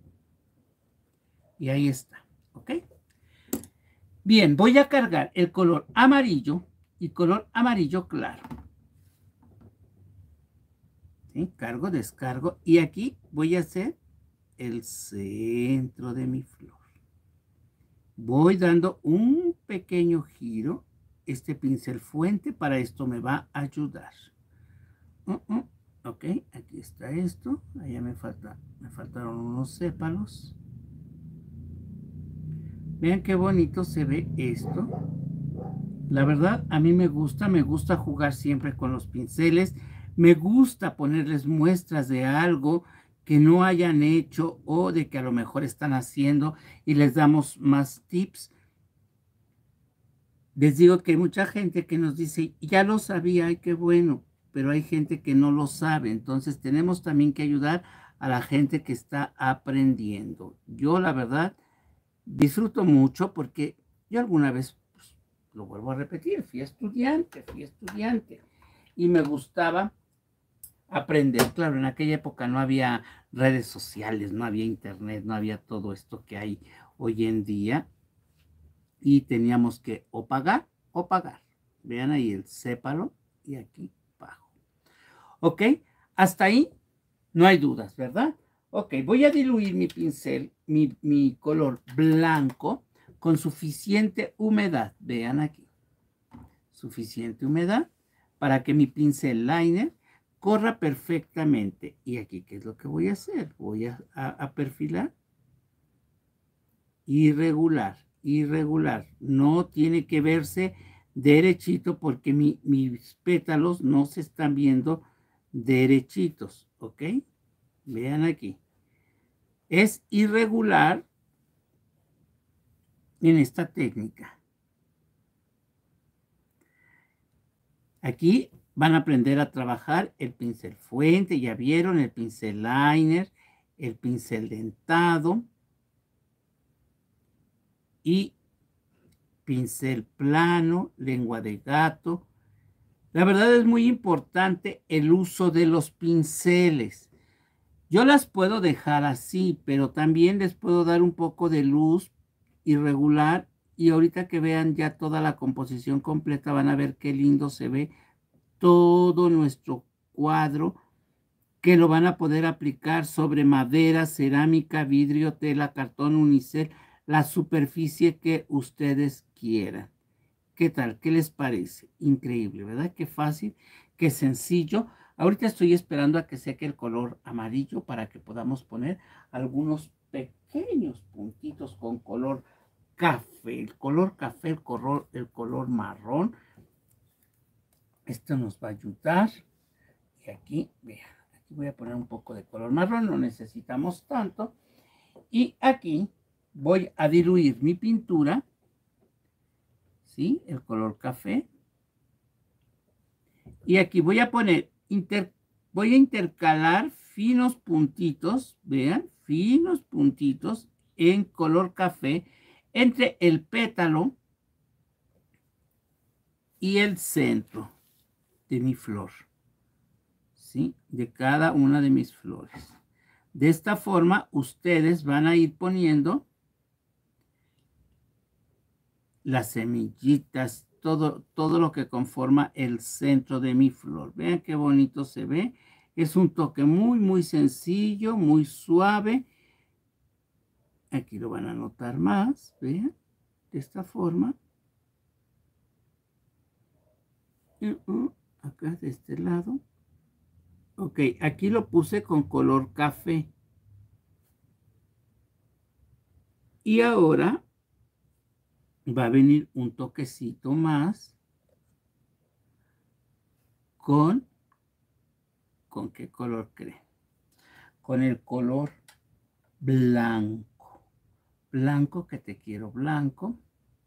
Y ahí está, ¿ok? Bien, voy a cargar el color amarillo y color amarillo claro. ¿Sí? Cargo, descargo. Y aquí voy a hacer el centro de mi flor. Voy dando un pequeño giro. Este pincel fuente para esto me va a ayudar. Uh -uh. Ok, aquí está esto. Allá me falta, me faltaron unos sépalos. Vean qué bonito se ve esto. La verdad, a mí me gusta, me gusta jugar siempre con los pinceles. Me gusta ponerles muestras de algo que no hayan hecho o de que a lo mejor están haciendo y les damos más tips. Les digo que hay mucha gente que nos dice, ya lo sabía, ay, qué bueno, pero hay gente que no lo sabe. Entonces tenemos también que ayudar a la gente que está aprendiendo. Yo, la verdad, disfruto mucho porque yo alguna vez, pues, lo vuelvo a repetir, fui estudiante, fui estudiante y me gustaba aprender. Claro, en aquella época no había redes sociales, no había internet, no había todo esto que hay hoy en día y teníamos que o pagar o pagar. Vean ahí el sépalo y aquí bajo. ¿Ok? Hasta ahí no hay dudas, ¿verdad? Ok, voy a diluir mi pincel, mi, mi color blanco con suficiente humedad. Vean aquí. Suficiente humedad para que mi pincel liner corra perfectamente. Y aquí, ¿qué es lo que voy a hacer? Voy a, a, a perfilar. Irregular, irregular. No tiene que verse derechito porque mi, mis pétalos no se están viendo derechitos. ¿Ok? Vean aquí. Es irregular en esta técnica. Aquí van a aprender a trabajar el pincel fuente, ya vieron, el pincel liner, el pincel dentado y pincel plano, lengua de gato. La verdad es muy importante el uso de los pinceles. Yo las puedo dejar así, pero también les puedo dar un poco de luz irregular y ahorita que vean ya toda la composición completa van a ver qué lindo se ve todo nuestro cuadro, que lo van a poder aplicar sobre madera, cerámica, vidrio, tela, cartón, unicel, la superficie que ustedes quieran. ¿Qué tal? ¿Qué les parece? Increíble, ¿verdad? Qué fácil, qué sencillo. Ahorita estoy esperando a que seque el color amarillo para que podamos poner algunos pequeños puntitos con color café. El color café, el color, el color marrón. Esto nos va a ayudar. Y aquí, vean, aquí voy a poner un poco de color marrón, no necesitamos tanto. Y aquí voy a diluir mi pintura, ¿sí? El color café. Y aquí voy a poner, inter, voy a intercalar finos puntitos, vean, finos puntitos en color café entre el pétalo y el centro de mi flor, ¿sí? De cada una de mis flores. De esta forma, ustedes van a ir poniendo las semillitas, todo, todo lo que conforma el centro de mi flor. Vean qué bonito se ve. Es un toque muy, muy sencillo, muy suave. Aquí lo van a notar más, vean, de esta forma. Acá de este lado. Ok, aquí lo puse con color café. Y ahora va a venir un toquecito más con, ¿con qué color creen? Con el color blanco. Blanco, que te quiero blanco.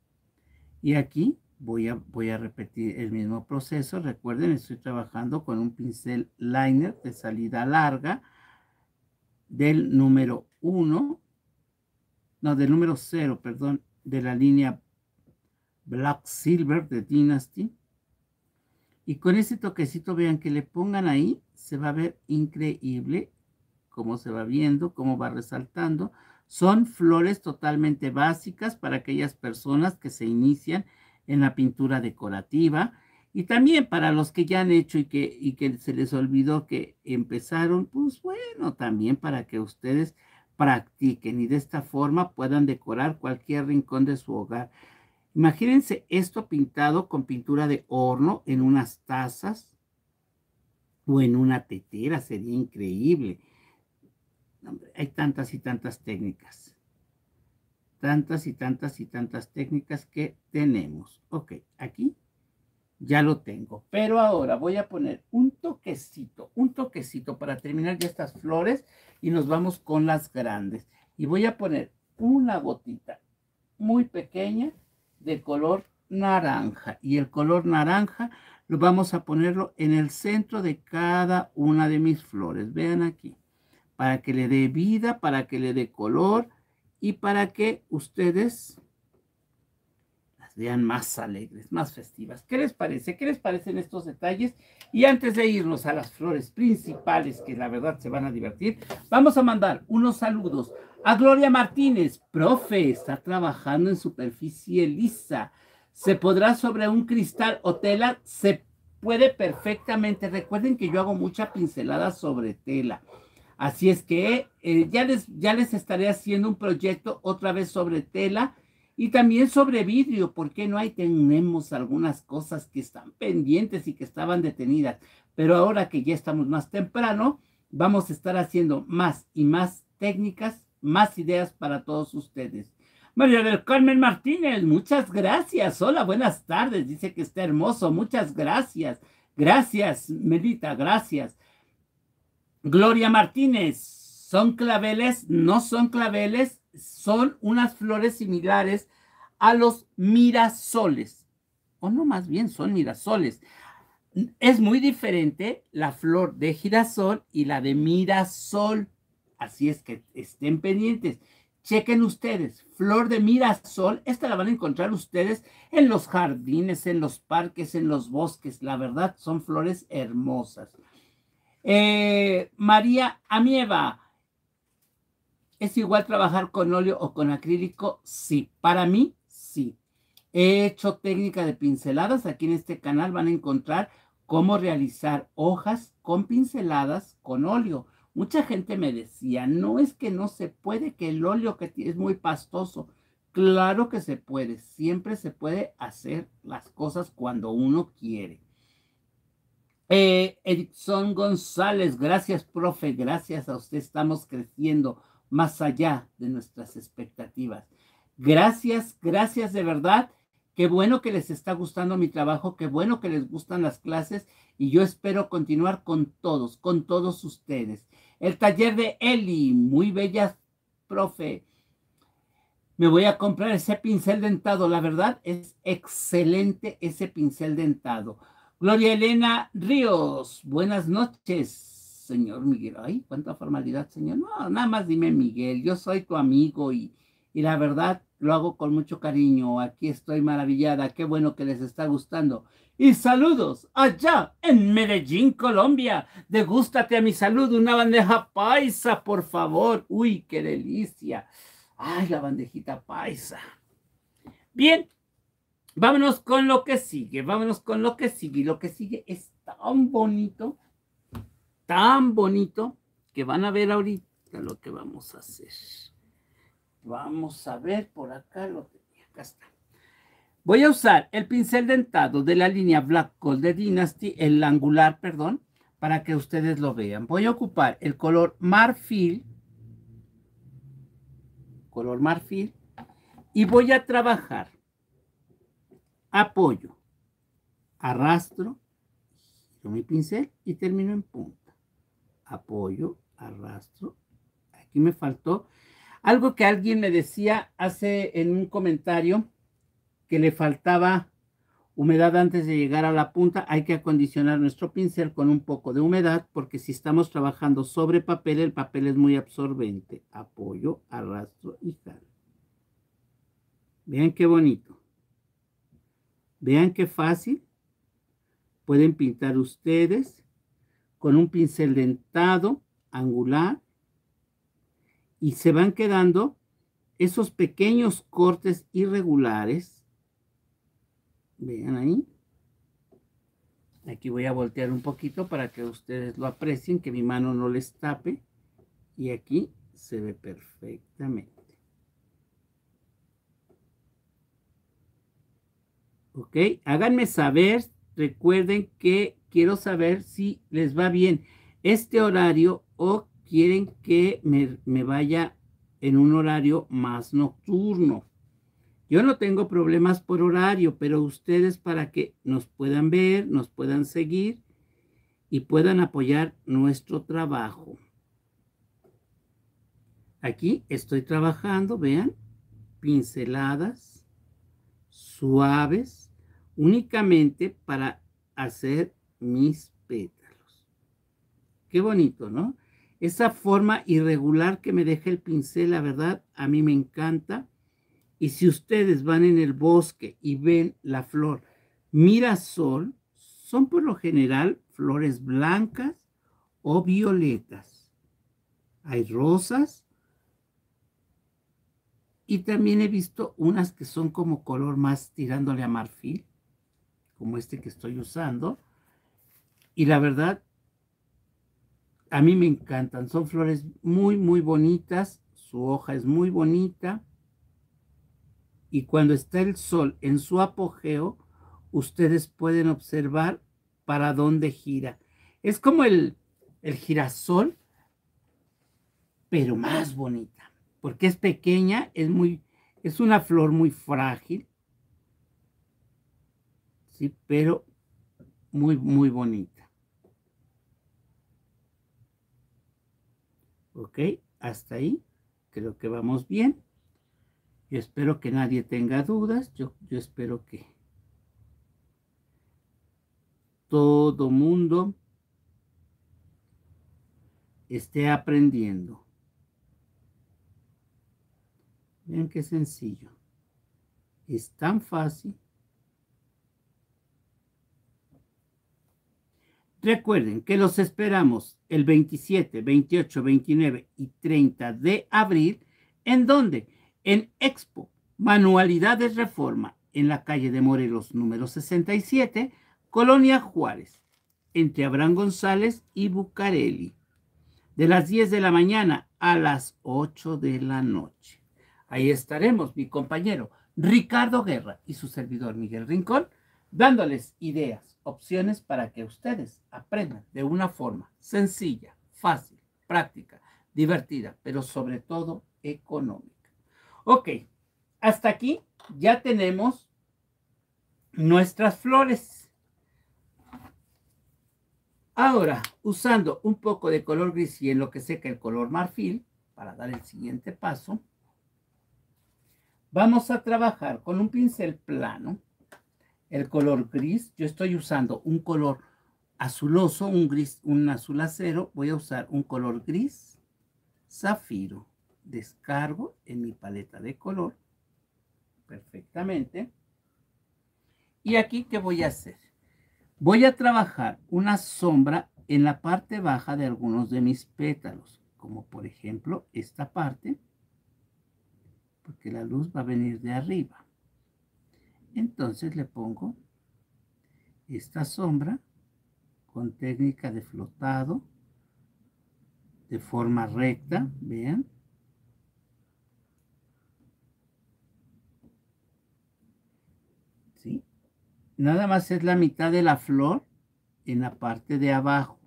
Y aquí voy a, voy a repetir el mismo proceso. Recuerden, estoy trabajando con un pincel liner de salida larga del número uno, no, del número cero, perdón, de la línea Black Silver de Dynasty. Y con ese toquecito, vean que le pongan ahí, se va a ver increíble cómo se va viendo, cómo va resaltando. Son flores totalmente básicas para aquellas personas que se inician en la pintura decorativa y también para los que ya han hecho y que, y que se les olvidó que empezaron, pues bueno, también para que ustedes practiquen y de esta forma puedan decorar cualquier rincón de su hogar. Imagínense esto pintado con pintura de horno en unas tazas o en una tetera, sería increíble. Hay tantas y tantas técnicas. Tantas y tantas y tantas técnicas que tenemos. Ok, aquí ya lo tengo. Pero ahora voy a poner un toquecito, un toquecito para terminar ya estas flores y nos vamos con las grandes. Y voy a poner una gotita muy pequeña de color naranja. Y el color naranja lo vamos a ponerlo en el centro de cada una de mis flores. Vean aquí. Para que le dé vida, para que le dé color y para que ustedes las vean más alegres, más festivas. ¿Qué les parece? ¿Qué les parecen estos detalles? Y antes de irnos a las flores principales, que la verdad se van a divertir, vamos a mandar unos saludos a Gloria Martínez. Profe, está trabajando en superficie lisa. ¿Se podrá sobre un cristal o tela? Se puede perfectamente. Recuerden que yo hago mucha pincelada sobre tela. Así es que eh, ya, les, ya les estaré haciendo un proyecto otra vez sobre tela y también sobre vidrio, porque no hay, tenemos algunas cosas que están pendientes y que estaban detenidas. Pero ahora que ya estamos más temprano, vamos a estar haciendo más y más técnicas, más ideas para todos ustedes. María del Carmen Martínez, muchas gracias. Hola, buenas tardes. Dice que está hermoso. Muchas gracias. Gracias, Melita, gracias. Gloria Martínez, ¿son claveles? No son claveles, son unas flores similares a los mirasoles. O no, más bien son mirasoles. Es muy diferente la flor de girasol y la de mirasol. Así es que estén pendientes. Chequen ustedes, flor de mirasol, esta la van a encontrar ustedes en los jardines, en los parques, en los bosques. La verdad, son flores hermosas. Eh, María Amieva, ¿es igual trabajar con óleo o con acrílico? Sí, para mí, sí. He hecho técnica de pinceladas. Aquí en este canal van a encontrar cómo realizar hojas con pinceladas con óleo. Mucha gente me decía, no es que no se puede, que el óleo que es muy pastoso. Claro que se puede, siempre se puede hacer las cosas cuando uno quiere. Eh, Edson González, gracias, profe, gracias a usted estamos creciendo más allá de nuestras expectativas. Gracias, gracias de verdad. Qué bueno que les está gustando mi trabajo, qué bueno que les gustan las clases y yo espero continuar con todos, con todos ustedes. El taller de Eli, muy bella, profe. Me voy a comprar ese pincel dentado, la verdad es excelente ese pincel dentado. Gloria Elena Ríos, buenas noches. señor Miguel. Ay, cuánta formalidad, señor. No, nada más dime Miguel, yo soy tu amigo y, y la verdad lo hago con mucho cariño. Aquí estoy maravillada, qué bueno que les está gustando. Y saludos allá en Medellín, Colombia. Degústate a mi saludo una bandeja paisa, por favor. Uy, qué delicia. Ay, la bandejita paisa. Bien, vámonos con lo que sigue, vámonos con lo que sigue. Y lo que sigue es tan bonito, tan bonito, que van a ver ahorita lo que vamos a hacer. Vamos a ver por acá lo que... Acá está. Voy a usar el pincel dentado de la línea Black Gold de Dynasty, el angular, perdón, para que ustedes lo vean. Voy a ocupar el color marfil, color marfil, y voy a trabajar apoyo, arrastro, giro mi pincel y termino en punta. Apoyo, arrastro. Aquí me faltó algo que alguien me decía hace en un comentario, que le faltaba humedad antes de llegar a la punta. Hay que acondicionar nuestro pincel con un poco de humedad, porque si estamos trabajando sobre papel, el papel es muy absorbente. Apoyo, arrastro y jalo. Vean qué bonito. Vean qué fácil pueden pintar ustedes con un pincel dentado, angular, y se van quedando esos pequeños cortes irregulares. Vean ahí. Aquí voy a voltear un poquito para que ustedes lo aprecien, que mi mano no les tape. Y aquí se ve perfectamente. Ok, háganme saber. Recuerden que quiero saber si les va bien este horario o quieren que me, me vaya en un horario más nocturno. Yo no tengo problemas por horario, pero ustedes, para que nos puedan ver, nos puedan seguir y puedan apoyar nuestro trabajo. Aquí estoy trabajando, vean, pinceladas suaves, únicamente para hacer mis pétalos. Qué bonito, ¿no? Esa forma irregular que me deja el pincel, la verdad, a mí me encanta. Y si ustedes van en el bosque y ven la flor mirasol, son por lo general flores blancas o violetas. Hay rosas y también he visto unas que son como color más tirándole a marfil, como este que estoy usando. Y la verdad, a mí me encantan. Son flores muy, muy bonitas. Su hoja es muy bonita. Y cuando está el sol en su apogeo, ustedes pueden observar para dónde gira. Es como el, el girasol, pero más bonita, porque es pequeña, es muy, es una flor muy frágil, sí, pero muy, muy bonita. Ok, hasta ahí creo que vamos bien. Yo espero que nadie tenga dudas. Yo, yo espero que todo mundo esté aprendiendo. Vean qué sencillo. Es tan fácil. Recuerden que los esperamos el veintisiete, veintiocho, veintinueve y treinta de abril. ¿En dónde? En Expo Manualidades Reforma, en la calle de Morelos número sesenta y siete, Colonia Juárez, entre Abraham González y Bucareli, de las diez de la mañana a las ocho de la noche. Ahí estaremos mi compañero Ricardo Guerra y su servidor Miguel Rincón, dándoles ideas, opciones para que ustedes aprendan de una forma sencilla, fácil, práctica, divertida, pero sobre todo económica. Ok, hasta aquí ya tenemos nuestras flores. Ahora, usando un poco de color gris y en lo que seca el color marfil, para dar el siguiente paso, vamos a trabajar con un pincel plano, el color gris. Yo estoy usando un color azuloso, un gris, un azul acero, voy a usar un color gris zafiro. Descargo en mi paleta de color perfectamente. Y aquí, ¿qué voy a hacer? Voy a trabajar una sombra en la parte baja de algunos de mis pétalos, como por ejemplo esta parte, porque la luz va a venir de arriba. Entonces le pongo esta sombra con técnica de flotado de forma recta, vean. ¿Sí? Nada más es la mitad de la flor en la parte de abajo.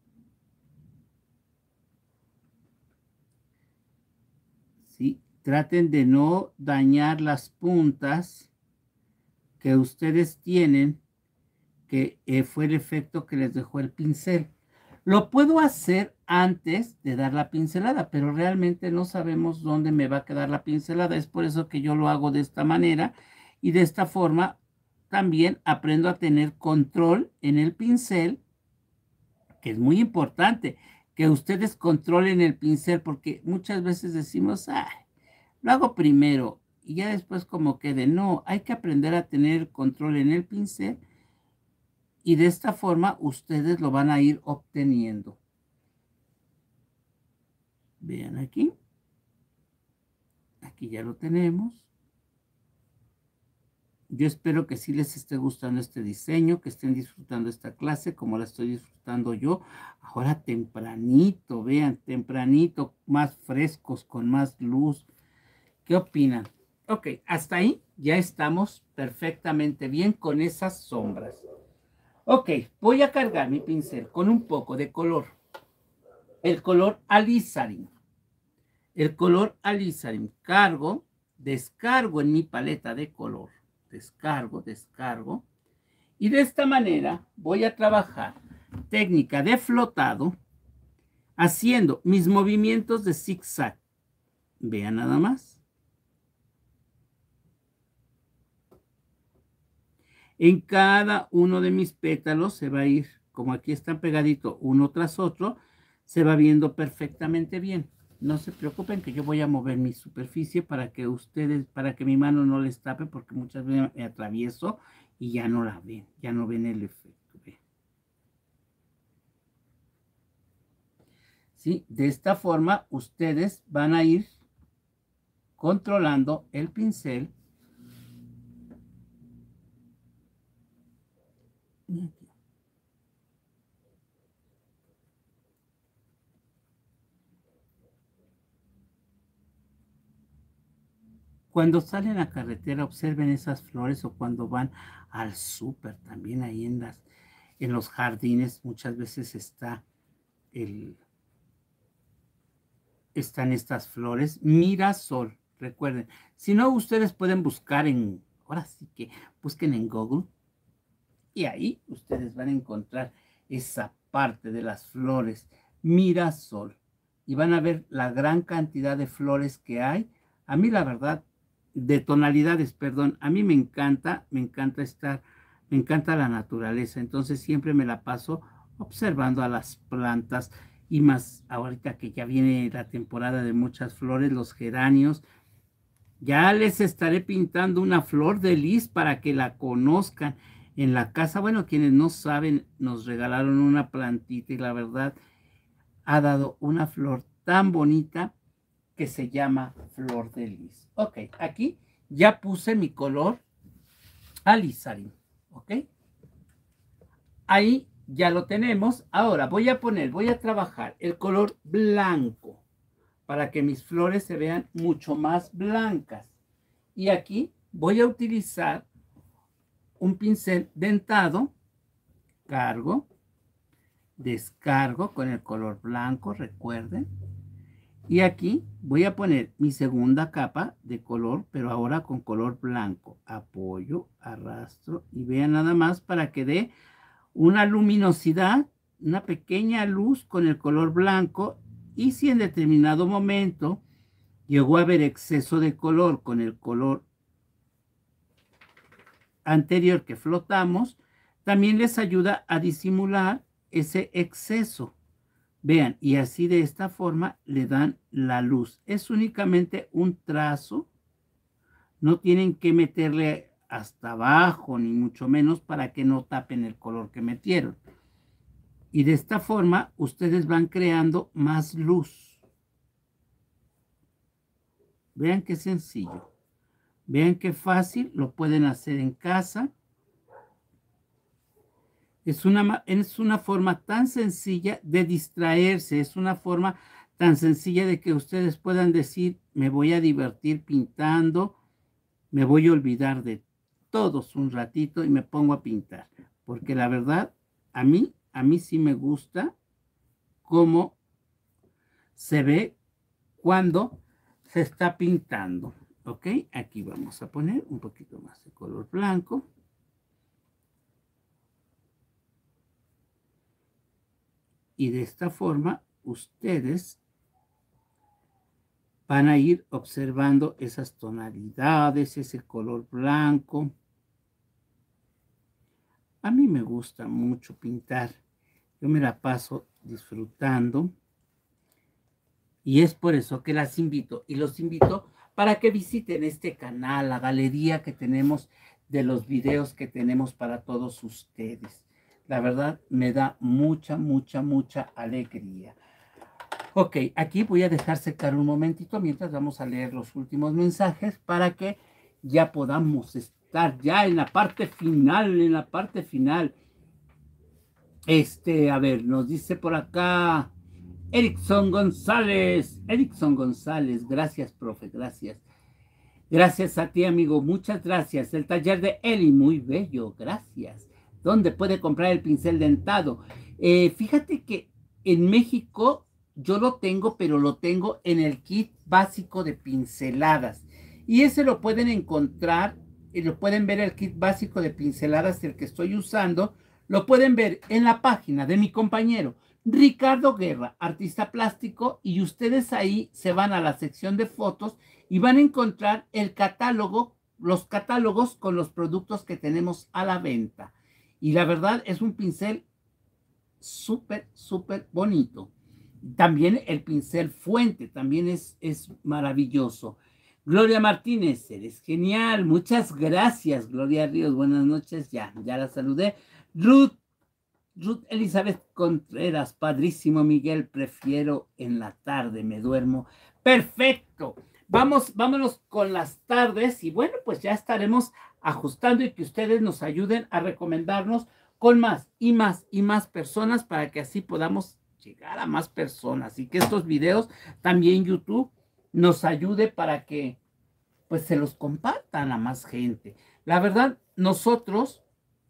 ¿Sí? Traten de no dañar las puntas que ustedes tienen, que eh, fue el efecto que les dejó el pincel. Lo puedo hacer antes de dar la pincelada, pero realmente no sabemos dónde me va a quedar la pincelada. Es por eso que yo lo hago de esta manera, y de esta forma también aprendo a tener control en el pincel, que es muy importante que ustedes controlen el pincel, porque muchas veces decimos, ah, lo hago primero y ya después como quede. No, hay que aprender a tener control en el pincel, y de esta forma ustedes lo van a ir obteniendo. Vean aquí. Aquí ya lo tenemos. Yo espero que sí les esté gustando este diseño, que estén disfrutando esta clase como la estoy disfrutando yo. Ahora tempranito, vean, tempranito, más frescos, con más luz. ¿Qué opinan? Ok, hasta ahí ya estamos perfectamente bien con esas sombras. Ok, voy a cargar mi pincel con un poco de color. El color alizarin. El color alizarin. Cargo, descargo en mi paleta de color. Descargo, descargo. Y de esta manera voy a trabajar técnica de flotado, haciendo mis movimientos de zigzag. Vean nada más. En cada uno de mis pétalos se va a ir, como aquí están pegaditos uno tras otro, se va viendo perfectamente bien. No se preocupen que yo voy a mover mi superficie para que ustedes, para que mi mano no les tape, porque muchas veces me atravieso y ya no la ven, ya no ven el efecto. ¿Ven? ¿Sí? De esta forma ustedes van a ir controlando el pincel. Cuando salen a carretera, observen esas flores, o cuando van al súper, también ahí en, las, en los jardines, muchas veces está el, están estas flores. Mirasol, recuerden. Si no, ustedes pueden buscar en, ahora sí que busquen en Google, y ahí ustedes van a encontrar esa parte de las flores, mirasol, y van a ver la gran cantidad de flores que hay. A mí la verdad, de tonalidades, perdón, a mí me encanta, me encanta estar, me encanta la naturaleza, entonces siempre me la paso observando a las plantas, y más ahorita que ya viene la temporada de muchas flores, los geranios. Ya les estaré pintando una flor de lis para que la conozcan en la casa. Bueno, quienes no saben, nos regalaron una plantita y la verdad ha dado una flor tan bonita que se llama flor de lis. Ok, aquí ya puse mi color alizarin. Ok, ahí ya lo tenemos. Ahora voy a poner, voy a trabajar el color blanco para que mis flores se vean mucho más blancas. Y aquí voy a utilizar un pincel dentado, cargo, descargo con el color blanco, recuerden. Y aquí voy a poner mi segunda capa de color, pero ahora con color blanco. Apoyo, arrastro y vean nada más para que dé una luminosidad, una pequeña luz con el color blanco. Y si en determinado momento llegó a haber exceso de color con el color anterior que flotamos, también les ayuda a disimular ese exceso. Vean, y así de esta forma le dan la luz. Es únicamente un trazo. No tienen que meterle hasta abajo, ni mucho menos, para que no tapen el color que metieron. Y de esta forma, ustedes van creando más luz. Vean qué sencillo. Vean qué fácil, lo pueden hacer en casa. Es una, es una forma tan sencilla de distraerse, es una forma tan sencilla de que ustedes puedan decir, me voy a divertir pintando, me voy a olvidar de todos un ratito y me pongo a pintar. Porque la verdad, a mí, a mí sí me gusta cómo se ve cuando se está pintando. ¿Ok? Aquí vamos a poner un poquito más de color blanco. Y de esta forma, ustedes van a ir observando esas tonalidades, ese color blanco. A mí me gusta mucho pintar. Yo me la paso disfrutando. Y es por eso que las invito. Y los invito para que visiten este canal, la galería que tenemos de los videos que tenemos para todos ustedes. La verdad, me da mucha, mucha, mucha alegría. Ok, aquí voy a dejar secar un momentito mientras vamos a leer los últimos mensajes para que ya podamos estar ya en la parte final, en la parte final. Este, a ver, nos dice por acá Erickson González. Erickson González, gracias, profe, gracias. Gracias a ti, amigo, muchas gracias. El taller de Eli, muy bello, gracias. ¿Dónde puede comprar el pincel dentado? Eh, fíjate que en México yo lo tengo, pero lo tengo en el kit básico de pinceladas. Y ese lo pueden encontrar, y lo pueden ver el kit básico de pinceladas, el que estoy usando, lo pueden ver en la página de mi compañero Ricardo Guerra, artista plástico, y ustedes ahí se van a la sección de fotos y van a encontrar el catálogo, los catálogos con los productos que tenemos a la venta. Y la verdad es un pincel súper, súper bonito. También el pincel fuente, también es, es maravilloso. Gloria Martínez, eres genial. Muchas gracias, Gloria Ríos. Buenas noches, ya, ya la saludé. Ruth, Ruth Elizabeth Contreras, padrísimo Miguel, prefiero en la tarde, me duermo. Perfecto. Vamos, vámonos con las tardes y bueno, pues ya estaremos ajustando y que ustedes nos ayuden a recomendarnos con más y más y más personas para que así podamos llegar a más personas y que estos videos también YouTube nos ayude para que pues se los compartan a más gente. La verdad, nosotros,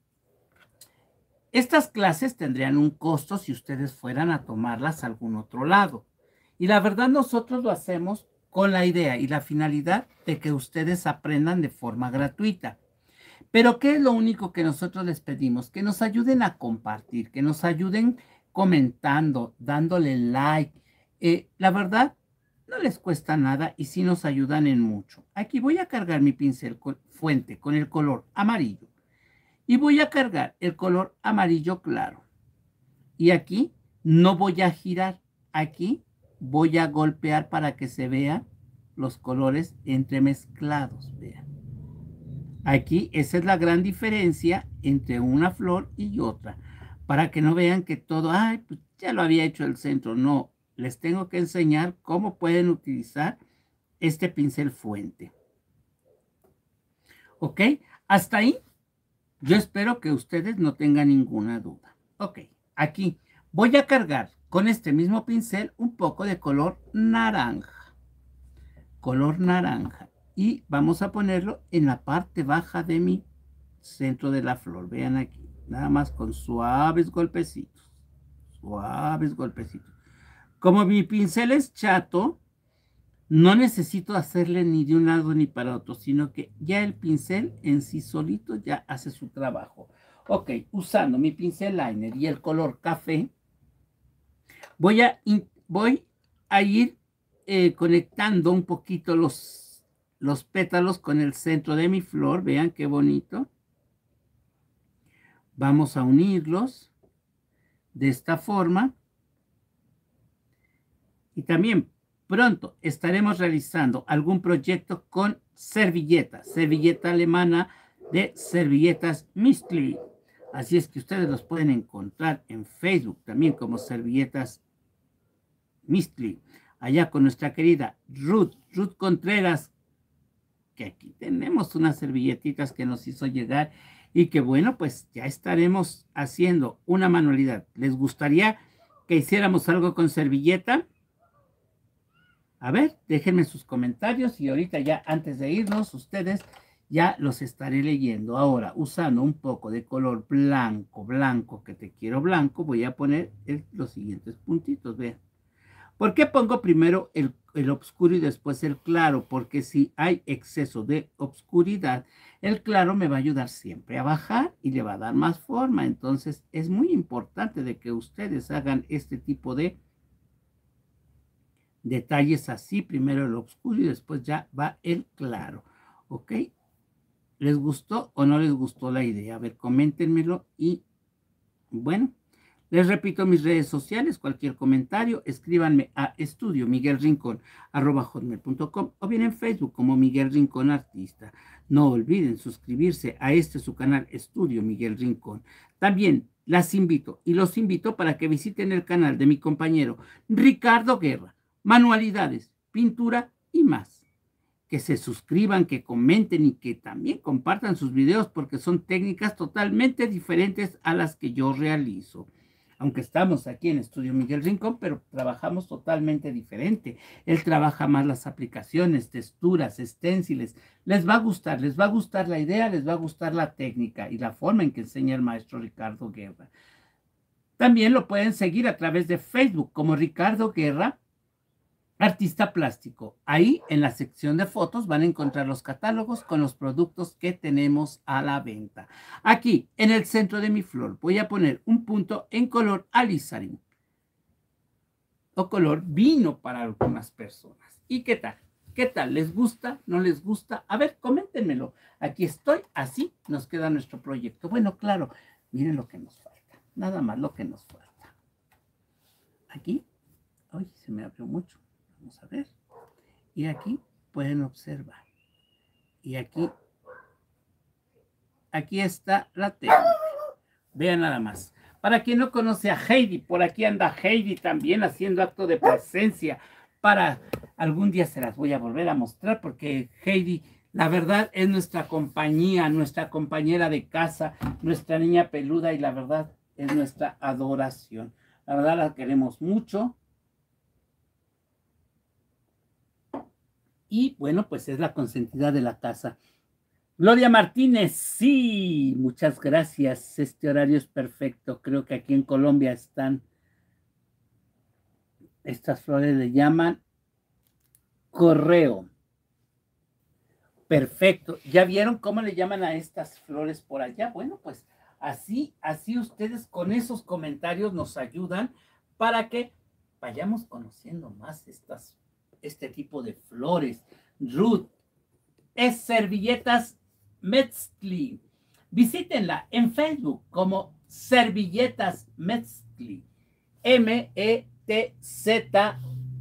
estas clases tendrían un costo si ustedes fueran a tomarlas a algún otro lado. Y la verdad, nosotros lo hacemos con la idea y la finalidad de que ustedes aprendan de forma gratuita. Pero ¿qué es lo único que nosotros les pedimos? Que nos ayuden a compartir, que nos ayuden comentando, dándole like. Eh, la verdad, no les cuesta nada y sí nos ayudan en mucho. Aquí voy a cargar mi pincel con, fuente con el color amarillo. Y voy a cargar el color amarillo claro. Y aquí no voy a girar. Aquí voy a golpear para que se vean los colores entremezclados. Vean. Aquí esa es la gran diferencia entre una flor y otra. Para que no vean que todo, ay, pues ya lo había hecho el centro. No, les tengo que enseñar cómo pueden utilizar este pincel fuente. ¿Ok? Hasta ahí. Yo espero que ustedes no tengan ninguna duda. Ok, aquí voy a cargar con este mismo pincel un poco de color naranja. Color naranja. Y vamos a ponerlo en la parte baja de mi centro de la flor. Vean aquí, nada más con suaves golpecitos. Suaves golpecitos. Como mi pincel es chato, no necesito hacerle ni de un lado ni para otro, sino que ya el pincel en sí solito ya hace su trabajo. Ok, usando mi pincel liner y el color café, voy a, voy a ir eh, conectando un poquito los, los pétalos con el centro de mi flor. Vean qué bonito. Vamos a unirlos de esta forma. Y también pronto estaremos realizando algún proyecto con servilletas, servilleta alemana de servilletas Mistli. Así es que ustedes los pueden encontrar en Facebook también como servilletas Mistli. Allá con nuestra querida Ruth, Ruth Contreras, que aquí tenemos unas servilletitas que nos hizo llegar y que bueno, pues ya estaremos haciendo una manualidad. ¿Les gustaría que hiciéramos algo con servilleta? A ver, déjenme sus comentarios y ahorita ya antes de irnos, ustedes ya los estaré leyendo. Ahora, usando un poco de color blanco, blanco, que te quiero blanco, voy a poner el, los siguientes puntitos, vean. ¿Por qué pongo primero el, el oscuro y después el claro? Porque si hay exceso de oscuridad, el claro me va a ayudar siempre a bajar y le va a dar más forma. Entonces, es muy importante de que ustedes hagan este tipo de detalles así, primero el oscuro y después ya va el claro, ¿ok? ¿Les gustó o no les gustó la idea? A ver, coméntenmelo y bueno, les repito mis redes sociales, cualquier comentario, escríbanme a estudio miguel rincón arroba hotmail punto com o bien en Facebook como Miguel Rincón Artista. No olviden suscribirse a este su canal Estudio Miguel Rincón. También las invito y los invito para que visiten el canal de mi compañero Ricardo Guerra. Manualidades, pintura y más. Que se suscriban, que comenten y que también compartan sus videos porque son técnicas totalmente diferentes a las que yo realizo. Aunque estamos aquí en Estudio Miguel Rincón, pero trabajamos totalmente diferente. Él trabaja más las aplicaciones, texturas, esténciles. Les va a gustar, les va a gustar la idea, les va a gustar la técnica y la forma en que enseña el maestro Ricardo Guerra. También lo pueden seguir a través de Facebook como Ricardo Guerra Artista Plástico. Ahí en la sección de fotos van a encontrar los catálogos con los productos que tenemos a la venta. Aquí en el centro de mi flor voy a poner un punto en color alizarín o color vino para algunas personas. ¿Y qué tal? ¿Qué tal? ¿Les gusta? ¿No les gusta? A ver, coméntenmelo. Aquí estoy, así nos queda nuestro proyecto. Bueno, claro, miren lo que nos falta. Nada más lo que nos falta. Aquí, ay, se me abrió mucho. Vamos a ver. Y aquí pueden observar. Y aquí, aquí está la técnica. Vean nada más. Para quien no conoce a Heidi, por aquí anda Heidi también haciendo acto de presencia. Para algún día se las voy a volver a mostrar porque Heidi, la verdad, es nuestra compañía, nuestra compañera de casa, nuestra niña peluda y la verdad es nuestra adoración. La verdad la queremos mucho. Y bueno, pues es la consentida de la casa. Gloria Martínez, sí, muchas gracias. Este horario es perfecto. Creo que aquí en Colombia están, estas flores le llaman correo. Perfecto. ¿Ya vieron cómo le llaman a estas flores por allá? Bueno, pues así, así ustedes con esos comentarios nos ayudan para que vayamos conociendo más estas este tipo de flores. Ruth es servilletas Mestli. Visítenla en Facebook como servilletas Mestli. M E T Z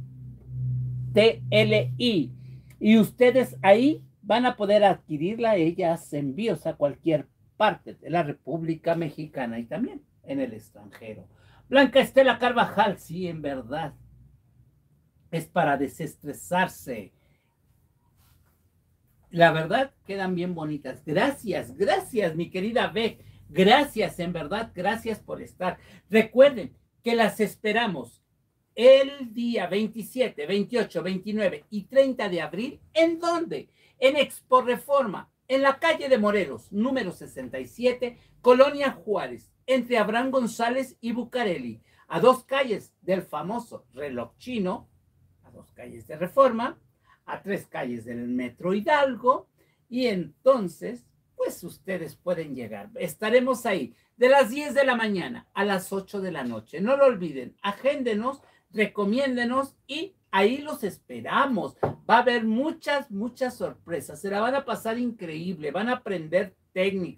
T L I. Y ustedes ahí van a poder adquirirla. Ella hace envíos a cualquier parte de la República Mexicana y también en el extranjero. Blanca Estela Carvajal, sí, en verdad. Es para desestresarse. La verdad, quedan bien bonitas. Gracias, gracias, mi querida Beck. Gracias, en verdad, gracias por estar. Recuerden que las esperamos el día veintisiete, veintiocho, veintinueve y treinta de abril. ¿En dónde? En Expo Reforma, en la calle de Morelos, número sesenta y siete, Colonia Juárez, entre Abraham González y Bucareli, a dos calles del famoso reloj chino, dos calles de Reforma, a tres calles del Metro Hidalgo, y entonces, pues ustedes pueden llegar. Estaremos ahí de las diez de la mañana a las ocho de la noche. No lo olviden, agéndenos, recomiéndenos y ahí los esperamos. Va a haber muchas, muchas sorpresas. Se la van a pasar increíble, van a aprender técnicas,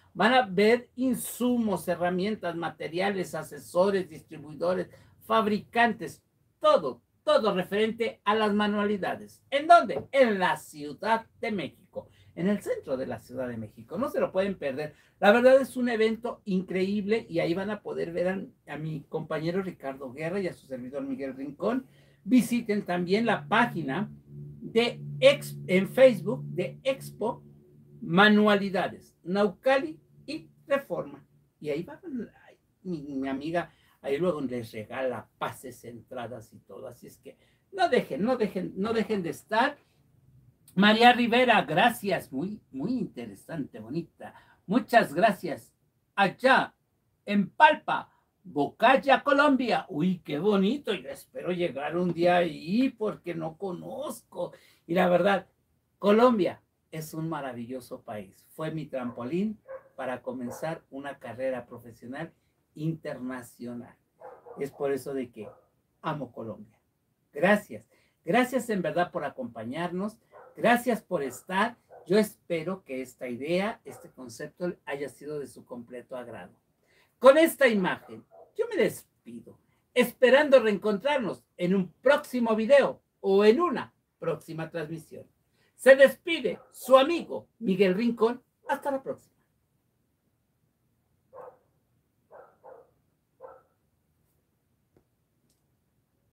van a ver insumos, herramientas, materiales, asesores, distribuidores, fabricantes, todo, todo referente a las manualidades. ¿En dónde? En la Ciudad de México, en el centro de la Ciudad de México. No se lo pueden perder. La verdad es un evento increíble y ahí van a poder ver a, a mi compañero Ricardo Guerra y a su servidor Miguel Rincón. Visiten también la página de ex, en Facebook de Expo Manualidades, Naucali y Reforma. Y ahí va mi, mi amiga, ahí luego les regala pases, entradas y todo. Así es que no dejen, no dejen, no dejen de estar. María Rivera, gracias, muy, muy interesante, bonita. Muchas gracias. Allá, en Palpa, Bocaya, Colombia. Uy, qué bonito. Yo espero llegar un día ahí porque no conozco. Y la verdad, Colombia es un maravilloso país. Fue mi trampolín para comenzar una carrera profesional internacional. Es por eso de que amo Colombia. Gracias. Gracias en verdad por acompañarnos. Gracias por estar. Yo espero que esta idea, este concepto haya sido de su completo agrado. Con esta imagen, yo me despido, esperando reencontrarnos en un próximo video o en una próxima transmisión. Se despide su amigo Miguel Rincón. Hasta la próxima.